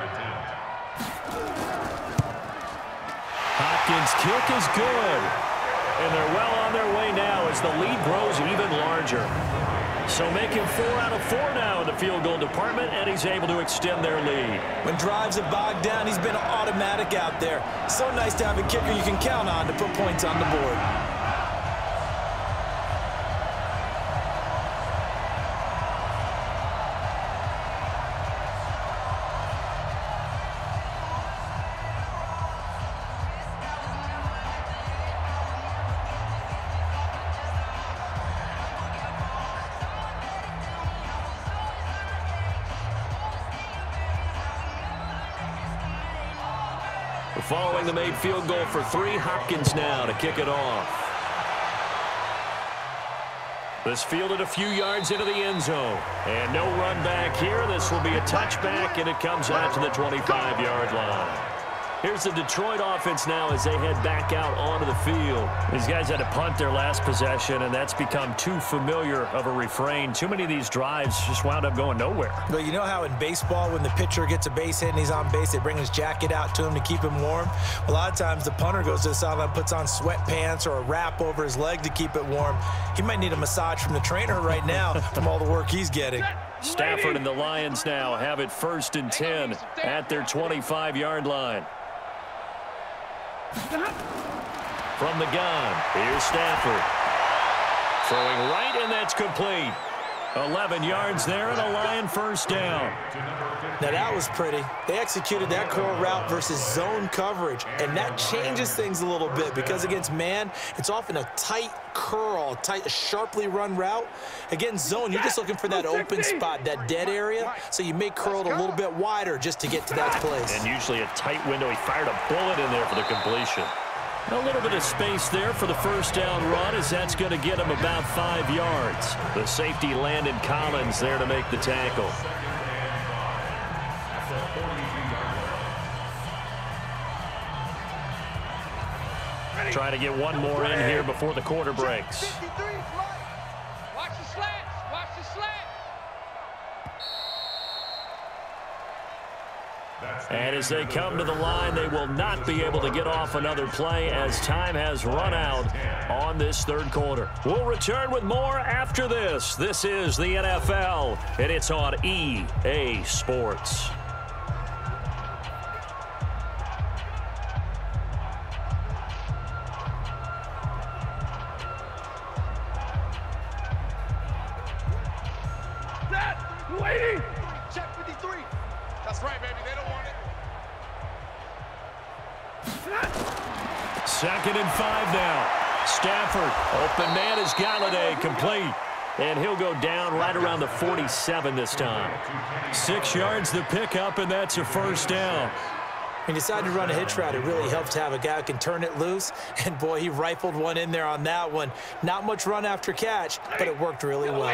Hopkins' kick is good. And they're well on their way now as the lead grows even larger. So making four out of four now in the field goal department, and he's able to extend their lead. When drives have bogged down, he's been automatic out there. So nice to have a kicker you can count on to put points on the board. Following the made field goal for three, Hopkins now to kick it off. This fielded a few yards into the end zone. And no run back here. This will be a touchback, and it comes out to the twenty-five yard line. Here's the Detroit offense now as they head back out onto the field. These guys had to punt their last possession, and that's become too familiar of a refrain. Too many of these drives just wound up going nowhere. But you know how in baseball, when the pitcher gets a base hit and he's on base, they bring his jacket out to him to keep him warm? A lot of times the punter goes to the sideline, puts on sweatpants or a wrap over his leg to keep it warm. He might need a massage from the trainer right now from all the work he's getting. Stafford and the Lions now have it first and ten at their twenty-five yard line. From the gun, here's Stafford. Throwing right, and that's complete. eleven yards there and a Lion first down. Now that was pretty. They executed that curl route versus zone coverage, and that changes things a little bit because against man, it's often a tight curl, tight, sharply run route. Against zone, you're just looking for that open spot, that dead area, so you make curl it a little bit wider just to get to that place. And usually a tight window. He fired a bullet in there for the completion. A little bit of space there for the first down run as that's going to get him about five yards. The safety Landon Collins there to make the tackle. Trying to get one more in here before the quarter breaks. Watch the slants. Watch the slant. And as they come to the line, they will not be able to get off another play as time has run out on this third quarter. We'll return with more after this. This is the N F L, and it's on E A Sports. Waiting. Check fifty-three. That's right, baby. They don't want it. Second and five now. Stafford, open man is Galladay, complete. And he'll go down right around the forty-seven this time. Six yards the pickup, and that's a first down. When you decide to run a hitch route, it really helps to have a guy who can turn it loose. And, boy, he rifled one in there on that one. Not much run after catch, but it worked really well.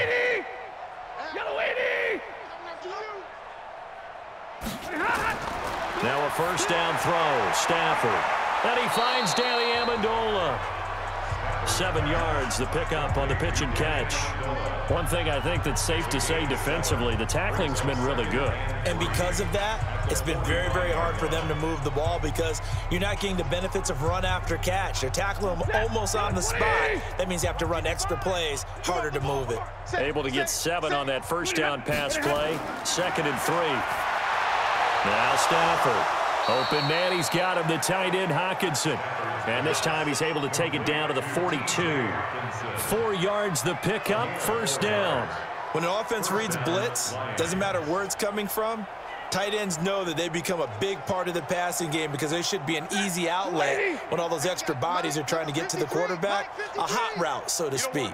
Now a first down throw. Stafford. And he finds Danny Amendola. Seven yards, the pickup on the pitch and catch. One thing I think that's safe to say defensively, the tackling's been really good. And because of that, it's been very, very hard for them to move the ball because you're not getting the benefits of run after catch. They're tackling them almost on the spot. That means you have to run extra plays, harder to move it. Able to get seven on that first down pass play. Second and three. Now Stafford. Open man, he's got him, the tight end Hawkinson. And this time he's able to take it down to the forty-two. Four yards the pickup, first down. When an offense reads blitz, doesn't matter where it's coming from, tight ends know that they become a big part of the passing game because they should be an easy outlet when all those extra bodies are trying to get to the quarterback. A hot route, so to speak.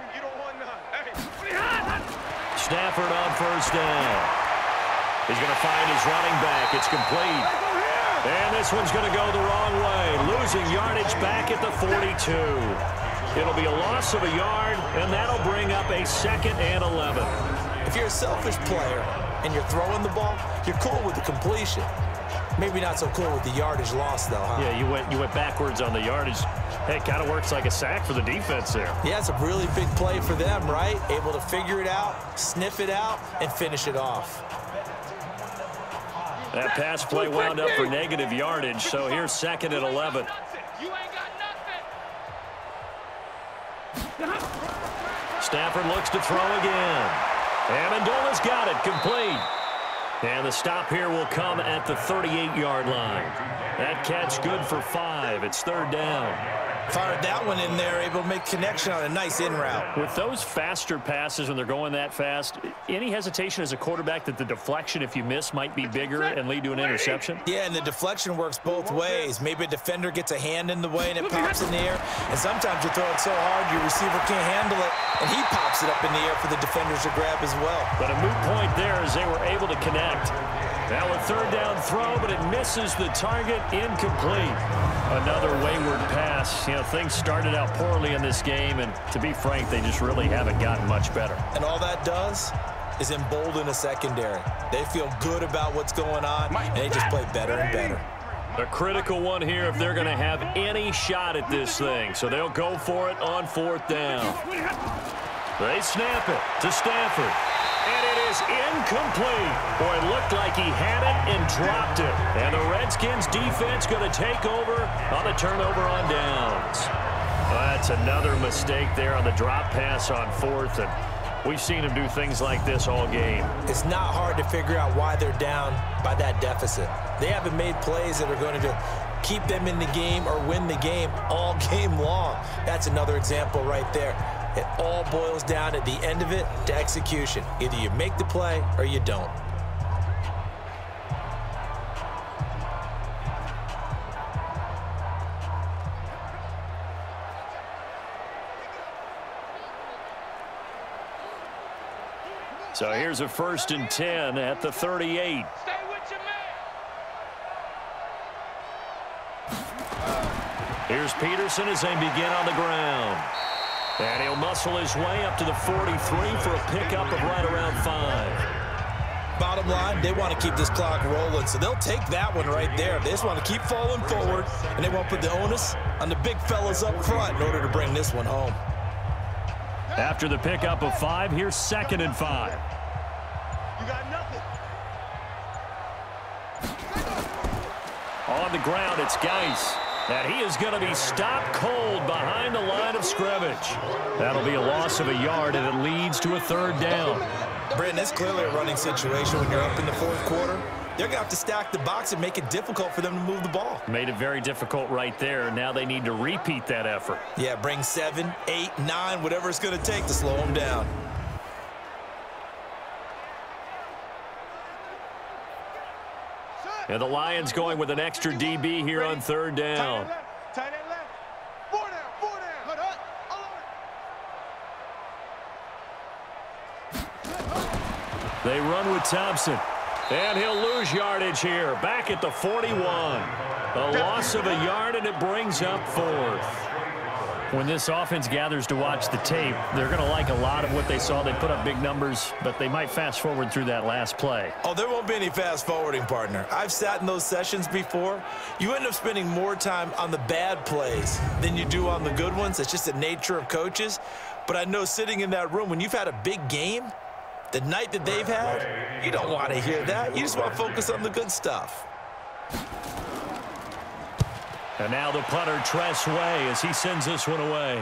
Stafford on first down. He's going to find his running back. It's complete. And this one's going to go the wrong way. Losing yardage back at the forty-two. It'll be a loss of a yard, and that'll bring up a second and eleven. If you're a selfish player and you're throwing the ball, you're cool with the completion. Maybe not so cool with the yardage loss, though, huh? Yeah, you went you went backwards on the yardage. Hey, it kind of works like a sack for the defense there. Yeah, it's a really big play for them, right? Able to figure it out, sniff it out, and finish it off. That pass play wound up for negative yardage, so here's second and eleven. You ain't got nothing. Stafford looks to throw again. Amendola's got it, complete. And the stop here will come at the thirty-eight yard line. That catch good for five. It's third down. Fired that one in there, able to make connection on a nice in route. With those faster passes when they're going that fast, any hesitation as a quarterback that the deflection, if you miss, might be bigger and lead to an interception? Yeah, and the deflection works both ways. Maybe a defender gets a hand in the way and it pops in the air. And sometimes you throw it so hard your receiver can't handle it, and he pops it up in the air for the defenders to grab as well. But a moot point there as they were able to connect. Now a third down throw, but it misses the target, incomplete. Another wayward pass. You know, things started out poorly in this game, and to be frank, they just really haven't gotten much better. And all that does is embolden a secondary. They feel good about what's going on, and they just play better and better. A critical one here if they're going to have any shot at this thing, so they'll go for it on fourth down. They snap it to Stafford. And it is incomplete. Boy, it looked like he had it and dropped it. And the Redskins defense going to take over on the turnover on downs. Well, that's another mistake there on the drop pass on fourth. And we've seen him do things like this all game. It's not hard to figure out why they're down by that deficit. They haven't made plays that are going to keep them in the game or win the game all game long. That's another example right there. It all boils down at the end of it to execution. Either you make the play or you don't. So here's a first and ten at the thirty-eight. Stay with your man. Here's Peterson as they begin on the ground. And he'll muscle his way up to the forty-three for a pickup of right around five. Bottom line, they want to keep this clock rolling, so they'll take that one right there. They just want to keep falling forward, and they won't put the onus on the big fellas up front in order to bring this one home. After the pickup of five, here's second and five. You got nothing. On the ground, it's Geis. And he is going to be stopped cold behind the line of scrimmage. That'll be a loss of a yard, and it leads to a third down. Brenton, it's clearly a running situation when you're up in the fourth quarter. They're going to have to stack the box and make it difficult for them to move the ball. Made it very difficult right there. Now they need to repeat that effort. Yeah, bring seven, eight, nine, whatever it's going to take to slow them down. And the Lions going with an extra D B here on third down. Tight end left. Four down, four down. They run with Thompson. And he'll lose yardage here. Back at the forty-one. A loss of a yard, and it brings up fourth. When this offense gathers to watch the tape, they're going to like a lot of what they saw. They put up big numbers, but they might fast forward through that last play. Oh, there won't be any fast forwarding, partner. I've sat in those sessions before. You end up spending more time on the bad plays than you do on the good ones. It's just the nature of coaches. But I know sitting in that room, when you've had a big game, the night that they've had, you don't want to hear that. You just want to focus on the good stuff. And now the punter, Tress Way, as he sends this one away.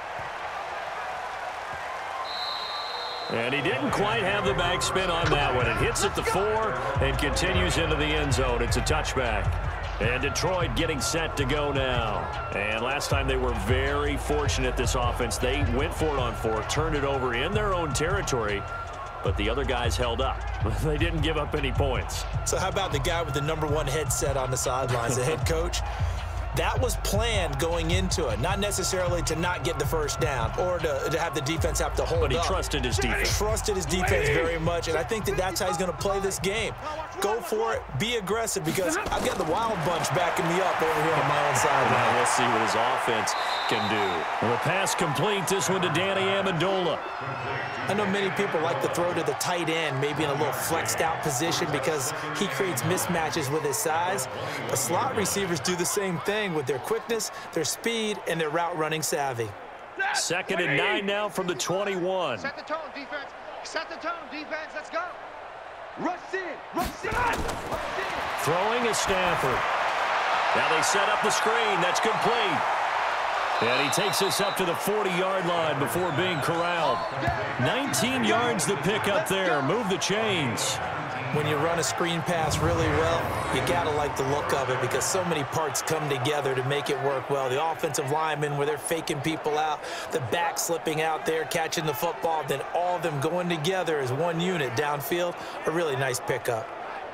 And he didn't quite have the backspin on that one. It hits at the four and continues into the end zone. It's a touchback. And Detroit getting set to go now. And last time they were very fortunate, this offense. They went for it on four, turned it over in their own territory, but the other guys held up. They didn't give up any points. So how about the guy with the number one headset on the sidelines, the head coach? That was planned going into it, not necessarily to not get the first down or to, to have the defense have to hold up. But he trusted his defense. Trusted his defense very much, and I think that that's how he's going to play this game. Go for it. Be aggressive, because I've got the wild bunch backing me up over here on my own side. Now we'll see what his offense can do. Well, the pass complete. This one to Danny Amendola. I know many people like to throw to the tight end, maybe in a little flexed out position, because he creates mismatches with his size. The slot receivers do the same thing with their quickness, their speed, and their route running savvy. Second and nine now from the twenty-one. Set the tone, defense. Set the tone, defense. Let's go. Rush in. Rush in. Rush in. Throwing is Stafford. Now they set up the screen. That's complete. And he takes us up to the forty-yard line before being corralled. nineteen yards to pick up there. Move the chains. When you run a screen pass really well, you got to like the look of it, because so many parts come together to make it work well. The offensive linemen, where they're faking people out, the back slipping out there, catching the football, then all of them going together as one unit downfield. A really nice pickup.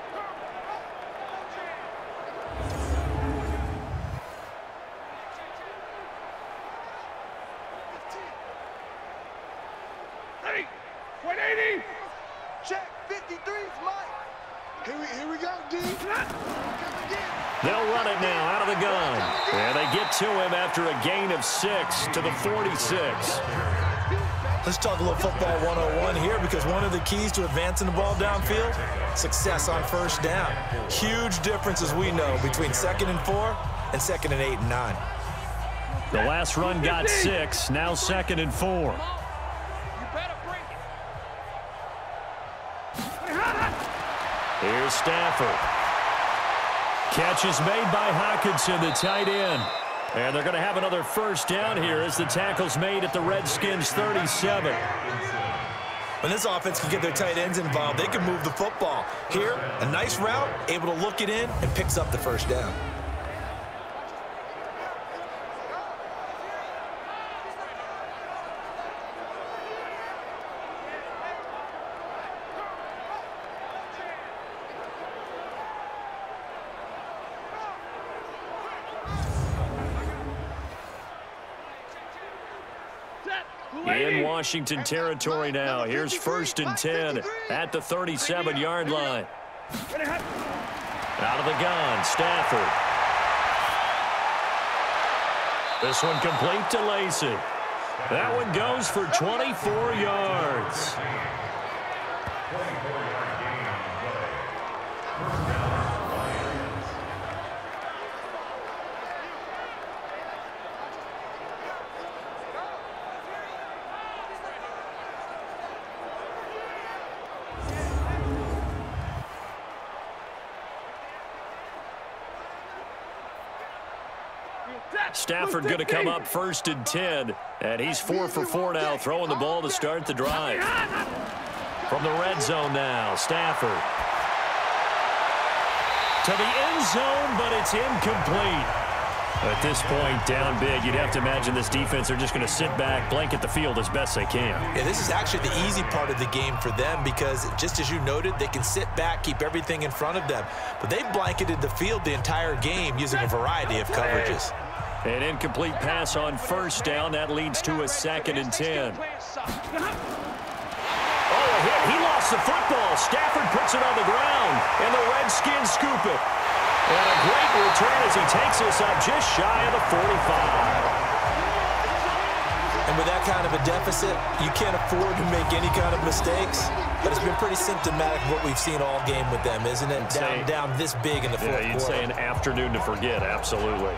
one eighty. Check. fifty-three's Mike. Here we, here we go, D. They'll run it now out of the gun. And they get to him after a gain of six to the forty-six. Let's talk a little football one oh one here, because one of the keys to advancing the ball downfield, success on first down. Huge difference, as we know, between second and four and second and eight and nine. The last run got six, now second and four. Here's Stafford. Catch is made by Hockenson, the tight end. And they're going to have another first down here as the tackle's made at the Redskins' thirty-seven. When this offense can get their tight ends involved, they can move the football. Here, a nice route, able to look it in, and picks up the first down. In Washington territory now. Here's first and ten at the thirty-seven-yard line. Out of the gun, Stafford. This one complete to Lacey. That one goes for twenty-four yards. Stafford going to come up first and ten, and he's four for four now, throwing the ball to start the drive. From the red zone now, Stafford. To the end zone, but it's incomplete. At this point, down big, you'd have to imagine this defense are just going to sit back, blanket the field as best they can. Yeah, this is actually the easy part of the game for them, because just as you noted, they can sit back, keep everything in front of them. But they've blanketed the field the entire game using a variety of coverages. An incomplete pass on first down. That leads to a second and ten. Oh, a hit. He lost the football. Stafford puts it on the ground, and the Redskins scoop it. And a great return as he takes us up just shy of the forty-five. And with that kind of a deficit, you can't afford to make any kind of mistakes. But it's been pretty symptomatic of what we've seen all game with them, isn't it? Down, say, down this big in the fourth yeah, you'd quarter. say an afternoon to forget, absolutely.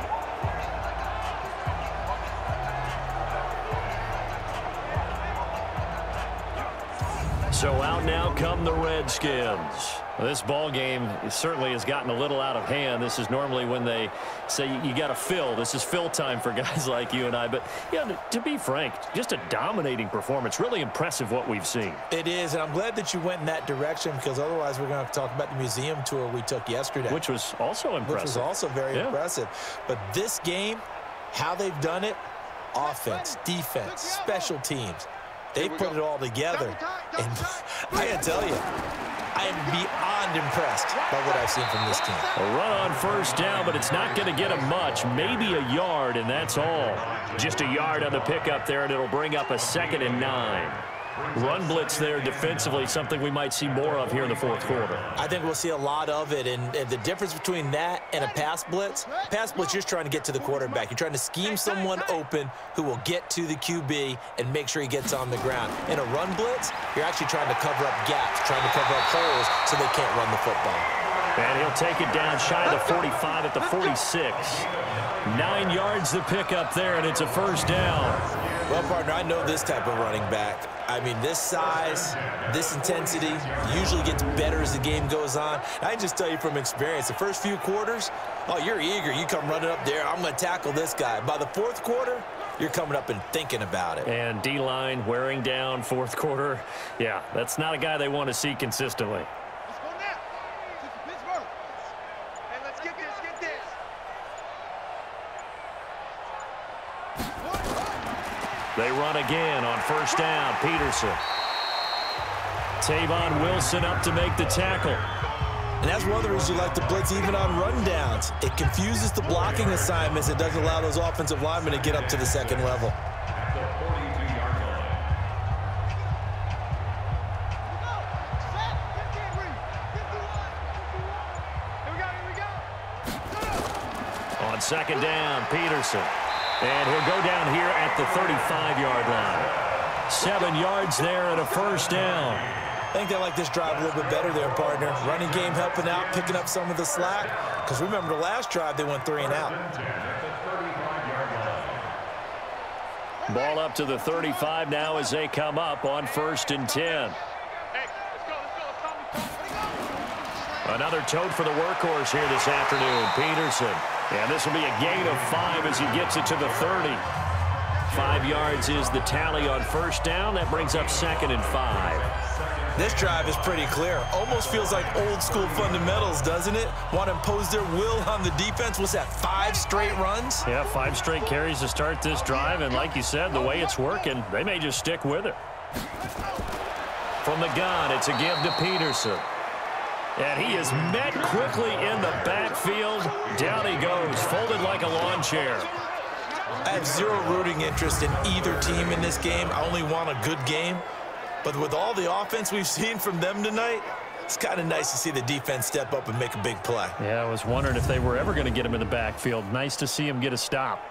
So out now come the Redskins. This ball game certainly has gotten a little out of hand. This is normally when they say you, you got to fill. This is fill time for guys like you and I. But, yeah, to, to be frank, just a dominating performance. Really impressive what we've seen. It is, and I'm glad that you went in that direction, because otherwise we're going to talk about the museum tour we took yesterday. Which was also impressive. Which was also very yeah. impressive. But this game, how they've done it, offense, defense, special teams, they put it all together. And I got to tell you, I am beyond impressed by what I've seen from this team. A run on first down, but it's not going to get them much. Maybe a yard, and that's all. Just a yard on the pickup there, and it'll bring up a second and nine. Run blitz there defensively, something we might see more of here in the fourth quarter. I think we'll see a lot of it, and, and the difference between that and a pass blitz, pass blitz, you're trying to get to the quarterback. You're trying to scheme someone open who will get to the Q B and make sure he gets on the ground. In a run blitz, you're actually trying to cover up gaps, trying to cover up holes so they can't run the football. And he'll take it down shy of the forty-five at the forty-six. Nine yards the pickup there, and it's a first down. Well, partner, I know this type of running back. I mean, this size, this intensity usually gets better as the game goes on. I can just tell you from experience, the first few quarters, oh, you're eager. You come running up there, I'm going to tackle this guy. By the fourth quarter, you're coming up and thinking about it. And D-line wearing down fourth quarter. Yeah, that's not a guy they want to see consistently. Let's go now. To Pittsburgh. Hey, let's get this, get this. They run again on first down. Peterson. Tavon Wilson up to make the tackle. And that's one of the reasons you like to blitz even on rundowns. It confuses the blocking assignments. It doesn't allow those offensive linemen to get up to the second level. On second down, Peterson. And he'll go down here at the thirty-five yard line. Seven yards there and a first down. I think they like this drive a little bit better there, partner. Running game helping out, picking up some of the slack. Because remember, the last drive, they went three and out. Ball up to the thirty-five now as they come up on first and ten. Another tote for the workhorse here this afternoon, Peterson. And this will be a gain of five as he gets it to the thirty. Five yards is the tally on first down. That brings up second and five. This drive is pretty clear. Almost feels like old school fundamentals, doesn't it? Want to impose their will on the defense. What's that, five straight runs? Yeah, five straight carries to start this drive. And like you said, the way it's working, they may just stick with it. From the gun, it's a give to Peterson. And he is met quickly in the backfield. Down he goes, folded like a lawn chair. I have zero rooting interest in either team in this game. I only want a good game. But with all the offense we've seen from them tonight, it's kind of nice to see the defense step up and make a big play. Yeah, I was wondering if they were ever going to get him in the backfield. Nice to see him get a stop.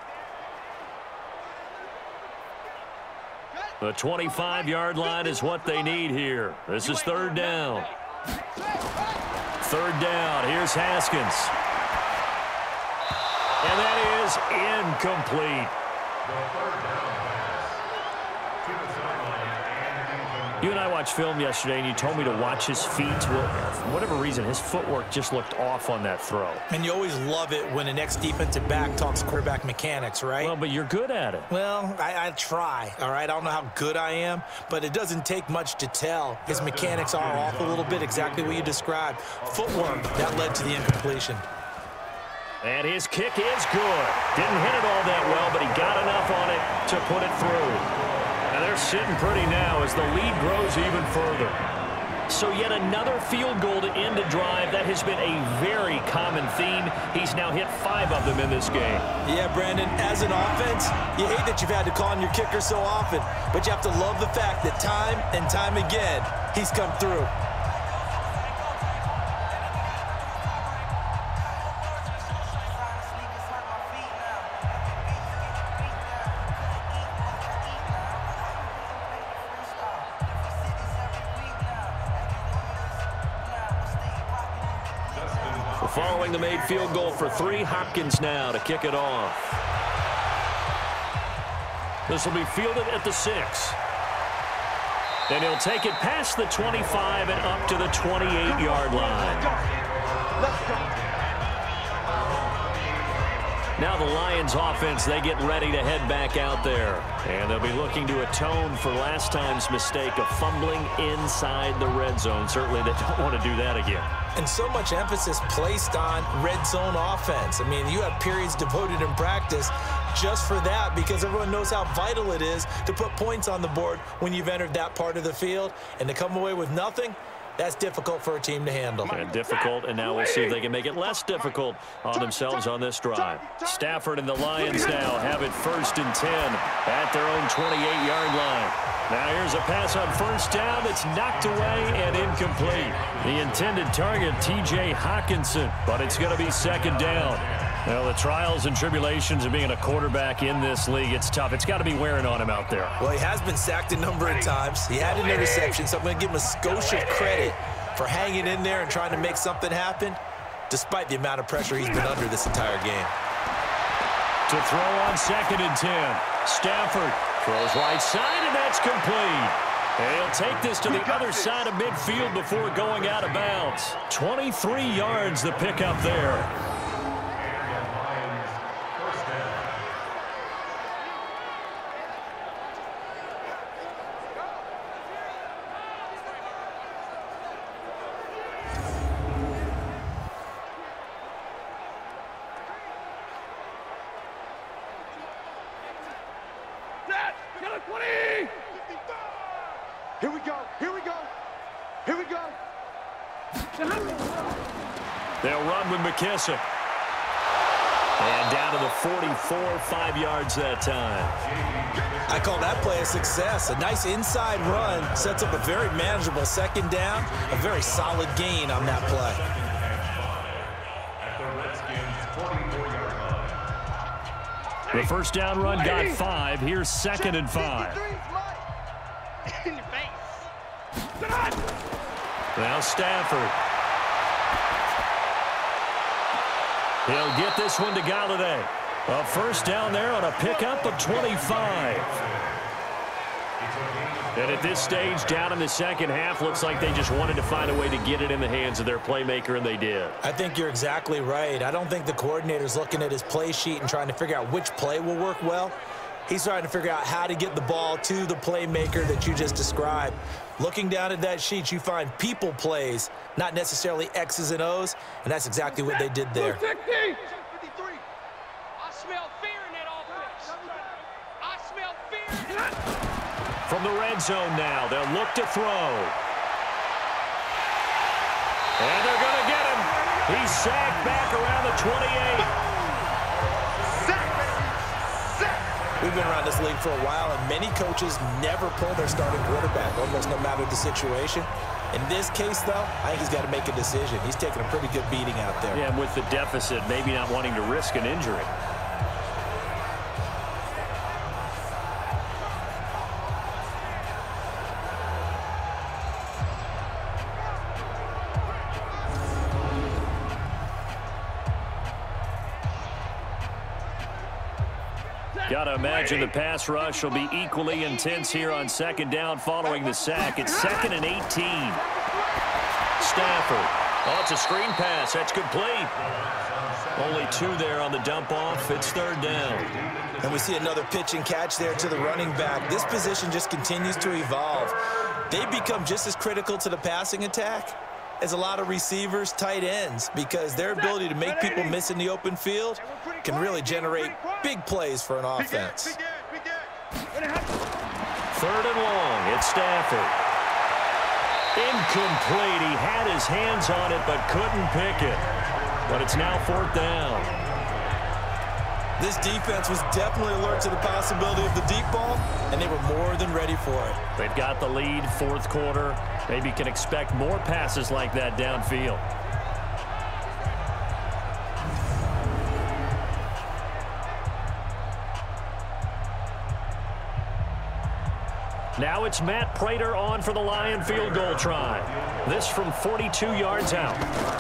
The twenty-five yard line is what they need here. This is third down. Third down. Here's Haskins. And that is incomplete. You and I watched film yesterday, and you told me to watch his feet. Well, for whatever reason, his footwork just looked off on that throw. And you always love it when an ex-defensive back talks quarterback mechanics, right? Well, but you're good at it. Well, I, I try, all right? I don't know how good I am, but it doesn't take much to tell. His mechanics are off a little bit, exactly what you described. Footwork, that led to the incompletion. And his kick is good. Didn't hit it all that well, but he got enough on it to put it through. And they're sitting pretty now as the lead grows even further. So yet another field goal to end a drive. That has been a very common theme. He's now hit five of them in this game. Yeah, Brandon, as an offense, you hate that you've had to call on your kicker so often, but you have to love the fact that time and time again, he's come through. Following the made field goal for three, Hopkins now to kick it off. This will be fielded at the six. And he'll take it past the twenty-five and up to the twenty-eight yard line. Let's go. Now the Lions offense, they get ready to head back out there. And they'll be looking to atone for last time's mistake of fumbling inside the red zone. Certainly they don't want to do that again. And so much emphasis placed on red zone offense. I mean, you have periods devoted in practice just for that because everyone knows how vital it is to put points on the board when you've entered that part of the field. And to come away with nothing, That's difficult for a team to handle. And difficult, and now we'll see if they can make it less difficult on themselves on this drive. Stafford and the Lions now have it first and ten at their own twenty-eight yard line. Now here's a pass on first down that's knocked away and incomplete. The intended target, T J Hawkinson, but it's going to be second down. Well, the trials and tribulations of being a quarterback in this league, it's tough. It's got to be wearing on him out there. Well, he has been sacked a number of times. He had an interception, so I'm going to give him a skosh of credit for hanging in there and trying to make something happen, despite the amount of pressure he's been under this entire game. To throw on second and ten. Stafford throws right side, and that's complete. And he'll take this to the other side of midfield before going out of bounds. twenty-three yards the pickup there. Here we go. Here we go. Here we go. They'll run with McKissick. And down to the forty-four, five yards that time. I call that play a success. A nice inside run sets up a very manageable second down. A very solid gain on that play. The first down run got five. Here's second and five. In your face. Now Stafford. He'll get this one to Galladay. A first down there on a pickup of twenty-five. And at this stage, down in the second half, looks like they just wanted to find a way to get it in the hands of their playmaker, and they did. I think you're exactly right. I don't think the coordinator's looking at his play sheet and trying to figure out which play will work well. He's trying to figure out how to get the ball to the playmaker that you just described. Looking down at that sheet, you find people plays, not necessarily X's and O's, and that's exactly what they did there. I smell fear in that offense. I smell fear. From the red zone now, they'll look to throw. And they're going to get him. He's sacked back around the twenty-eight. We've been around this league for a while, and many coaches never pull their starting quarterback, almost no matter the situation. In this case, though, I think he's got to make a decision. He's taking a pretty good beating out there. Yeah, and with the deficit, maybe not wanting to risk an injury. Got to imagine the pass rush will be equally intense here on second down following the sack. It's second and eighteen. Stafford. Oh, it's a screen pass. That's complete. Only two there on the dump off. It's third down. And we see another pitch and catch there to the running back. This position just continues to evolve. They become just as critical to the passing attack as a lot of receivers, tight ends, because their ability to make people miss in the open field can really generate big plays for an offense. Third and long. It's Stafford. Incomplete. He had his hands on it but couldn't pick it. But it's now fourth down. This defense was definitely alert to the possibility of the deep ball, and they were more than ready for it. They've got the lead, fourth quarter. Maybe can expect more passes like that downfield. Now it's Matt Prater on for the Lion field goal try. This from forty-two yards out.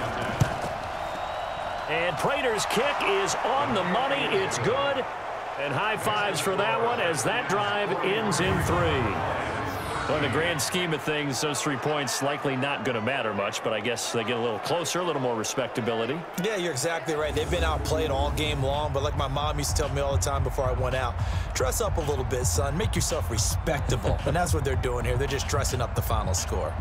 And Prater's kick is on the money. It's good. And high fives for that one as that drive ends in three. Well, in the grand scheme of things, those three points likely not going to matter much, but I guess they get a little closer, a little more respectability. Yeah, you're exactly right. They've been outplayed all game long, but like my mom used to tell me all the time before I went out, dress up a little bit, son. Make yourself respectable. And that's what they're doing here. They're just dressing up the final score.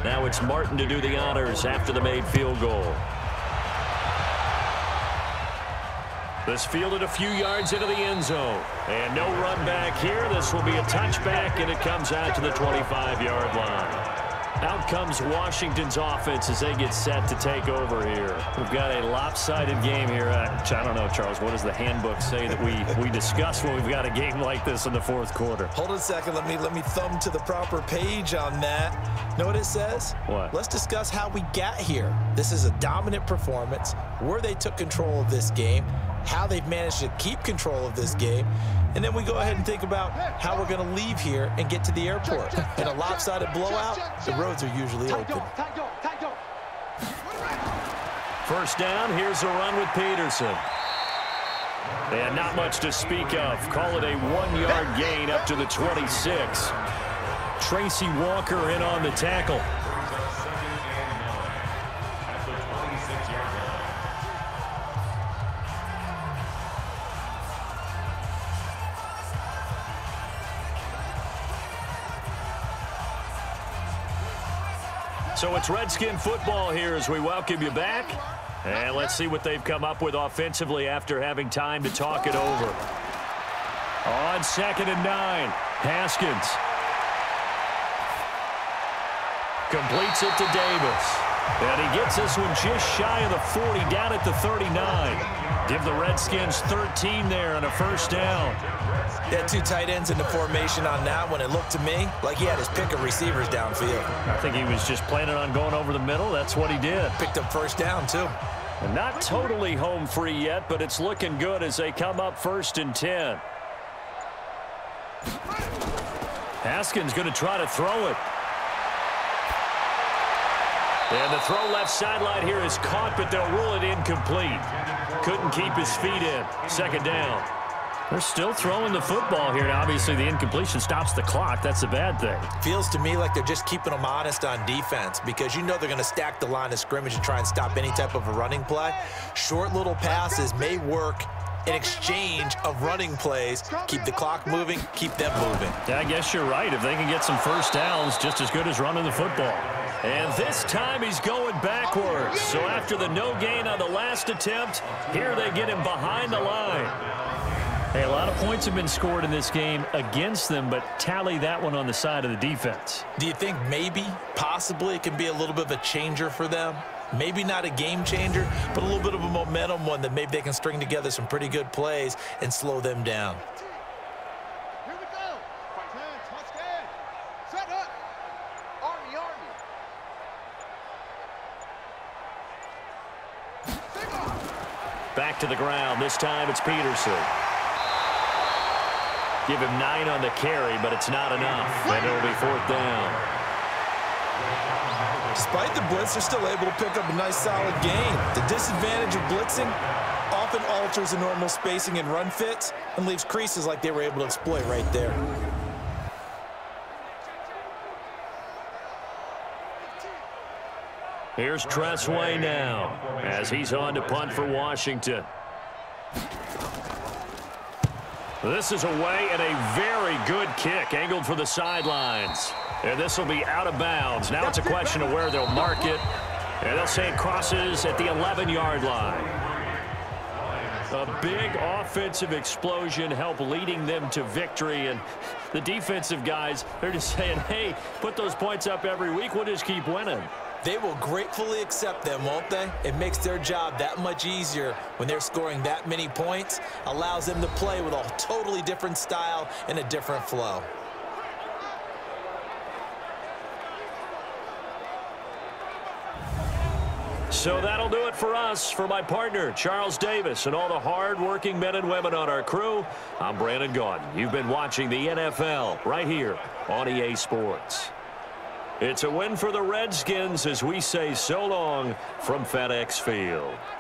Now it's Martin to do the honors after the made field goal. This fielded a few yards into the end zone. And no run back here. This will be a touchback, and it comes out to the twenty-five yard line. Out comes Washington's offense as they get set to take over here. We've got a lopsided game here. I don't know, Charles, what does the handbook say that we, we discuss when we've got a game like this in the fourth quarter? Hold on a second. Let me, let me thumb to the proper page on that. Know what it says? What? Let's discuss how we got here. This is a dominant performance, where they took control of this game, how they've managed to keep control of this game, and then we go ahead and think about how we're going to leave here and get to the airport. In a lopsided blowout, the roads are usually open. First down, here's a run with Peterson. And not much to speak of. Call it a one-yard gain up to the twenty-six. Tracy Walker in on the tackle. So it's Redskin football here as we welcome you back. And let's see what they've come up with offensively after having time to talk it over. On second and nine, Haskins. Completes it to Davis. And he gets this one just shy of the forty, down at the thirty-nine. Give the Redskins thirteen there on a first down. He had two tight ends in the formation on that one. It looked to me like he had his pick of receivers downfield. I think he was just planning on going over the middle. That's what he did. Picked up first down, too. And not totally home free yet, but it's looking good as they come up first and ten. Haskins going to try to throw it. And the throw left sideline here is caught, but they'll rule it incomplete. Couldn't keep his feet in. Second down. They're still throwing the football here. Now, obviously, the incompletion stops the clock. That's a bad thing. Feels to me like they're just keeping them honest on defense, because you know they're going to stack the line of scrimmage and try and stop any type of a running play. Short little passes may work in exchange of running plays. Keep the clock moving, keep them moving. Yeah, I guess you're right. If they can get some first downs, just as good as running the football. And this time he's going backwards. So after the no gain on the last attempt, here they get him behind the line. Hey, a lot of points have been scored in this game against them, but tally that one on the side of the defense. Do you think maybe, possibly, it can be a little bit of a changer for them? Maybe not a game changer, but a little bit of a momentum one that maybe they can string together some pretty good plays and slow them down. Here we go. Ten, touchdown. Set up. Army, Army. Back to the ground. This time it's Peterson. Give him nine on the carry, but it's not enough. And it'll be fourth down. Despite the blitz, they're still able to pick up a nice solid gain. The disadvantage of blitzing often alters the normal spacing and run fits and leaves creases like they were able to exploit right there. Here's Tressway now as he's on to punt for Washington. This is away and a very good kick angled for the sidelines. And this will be out of bounds. Now it's a question of where they'll mark it. And they'll say it crosses at the eleven yard line. A big offensive explosion helped leading them to victory. And the defensive guys, they're just saying, hey, put those points up every week. We'll just keep winning. They will gratefully accept them, won't they? It makes their job that much easier when they're scoring that many points. Allows them to play with a totally different style and a different flow. So that'll do it for us. For my partner, Charles Davis, and all the hard-working men and women on our crew, I'm Brandon Gaudin. You've been watching the N F L right here on E A Sports. It's a win for the Redskins as we say so long from FedEx Field.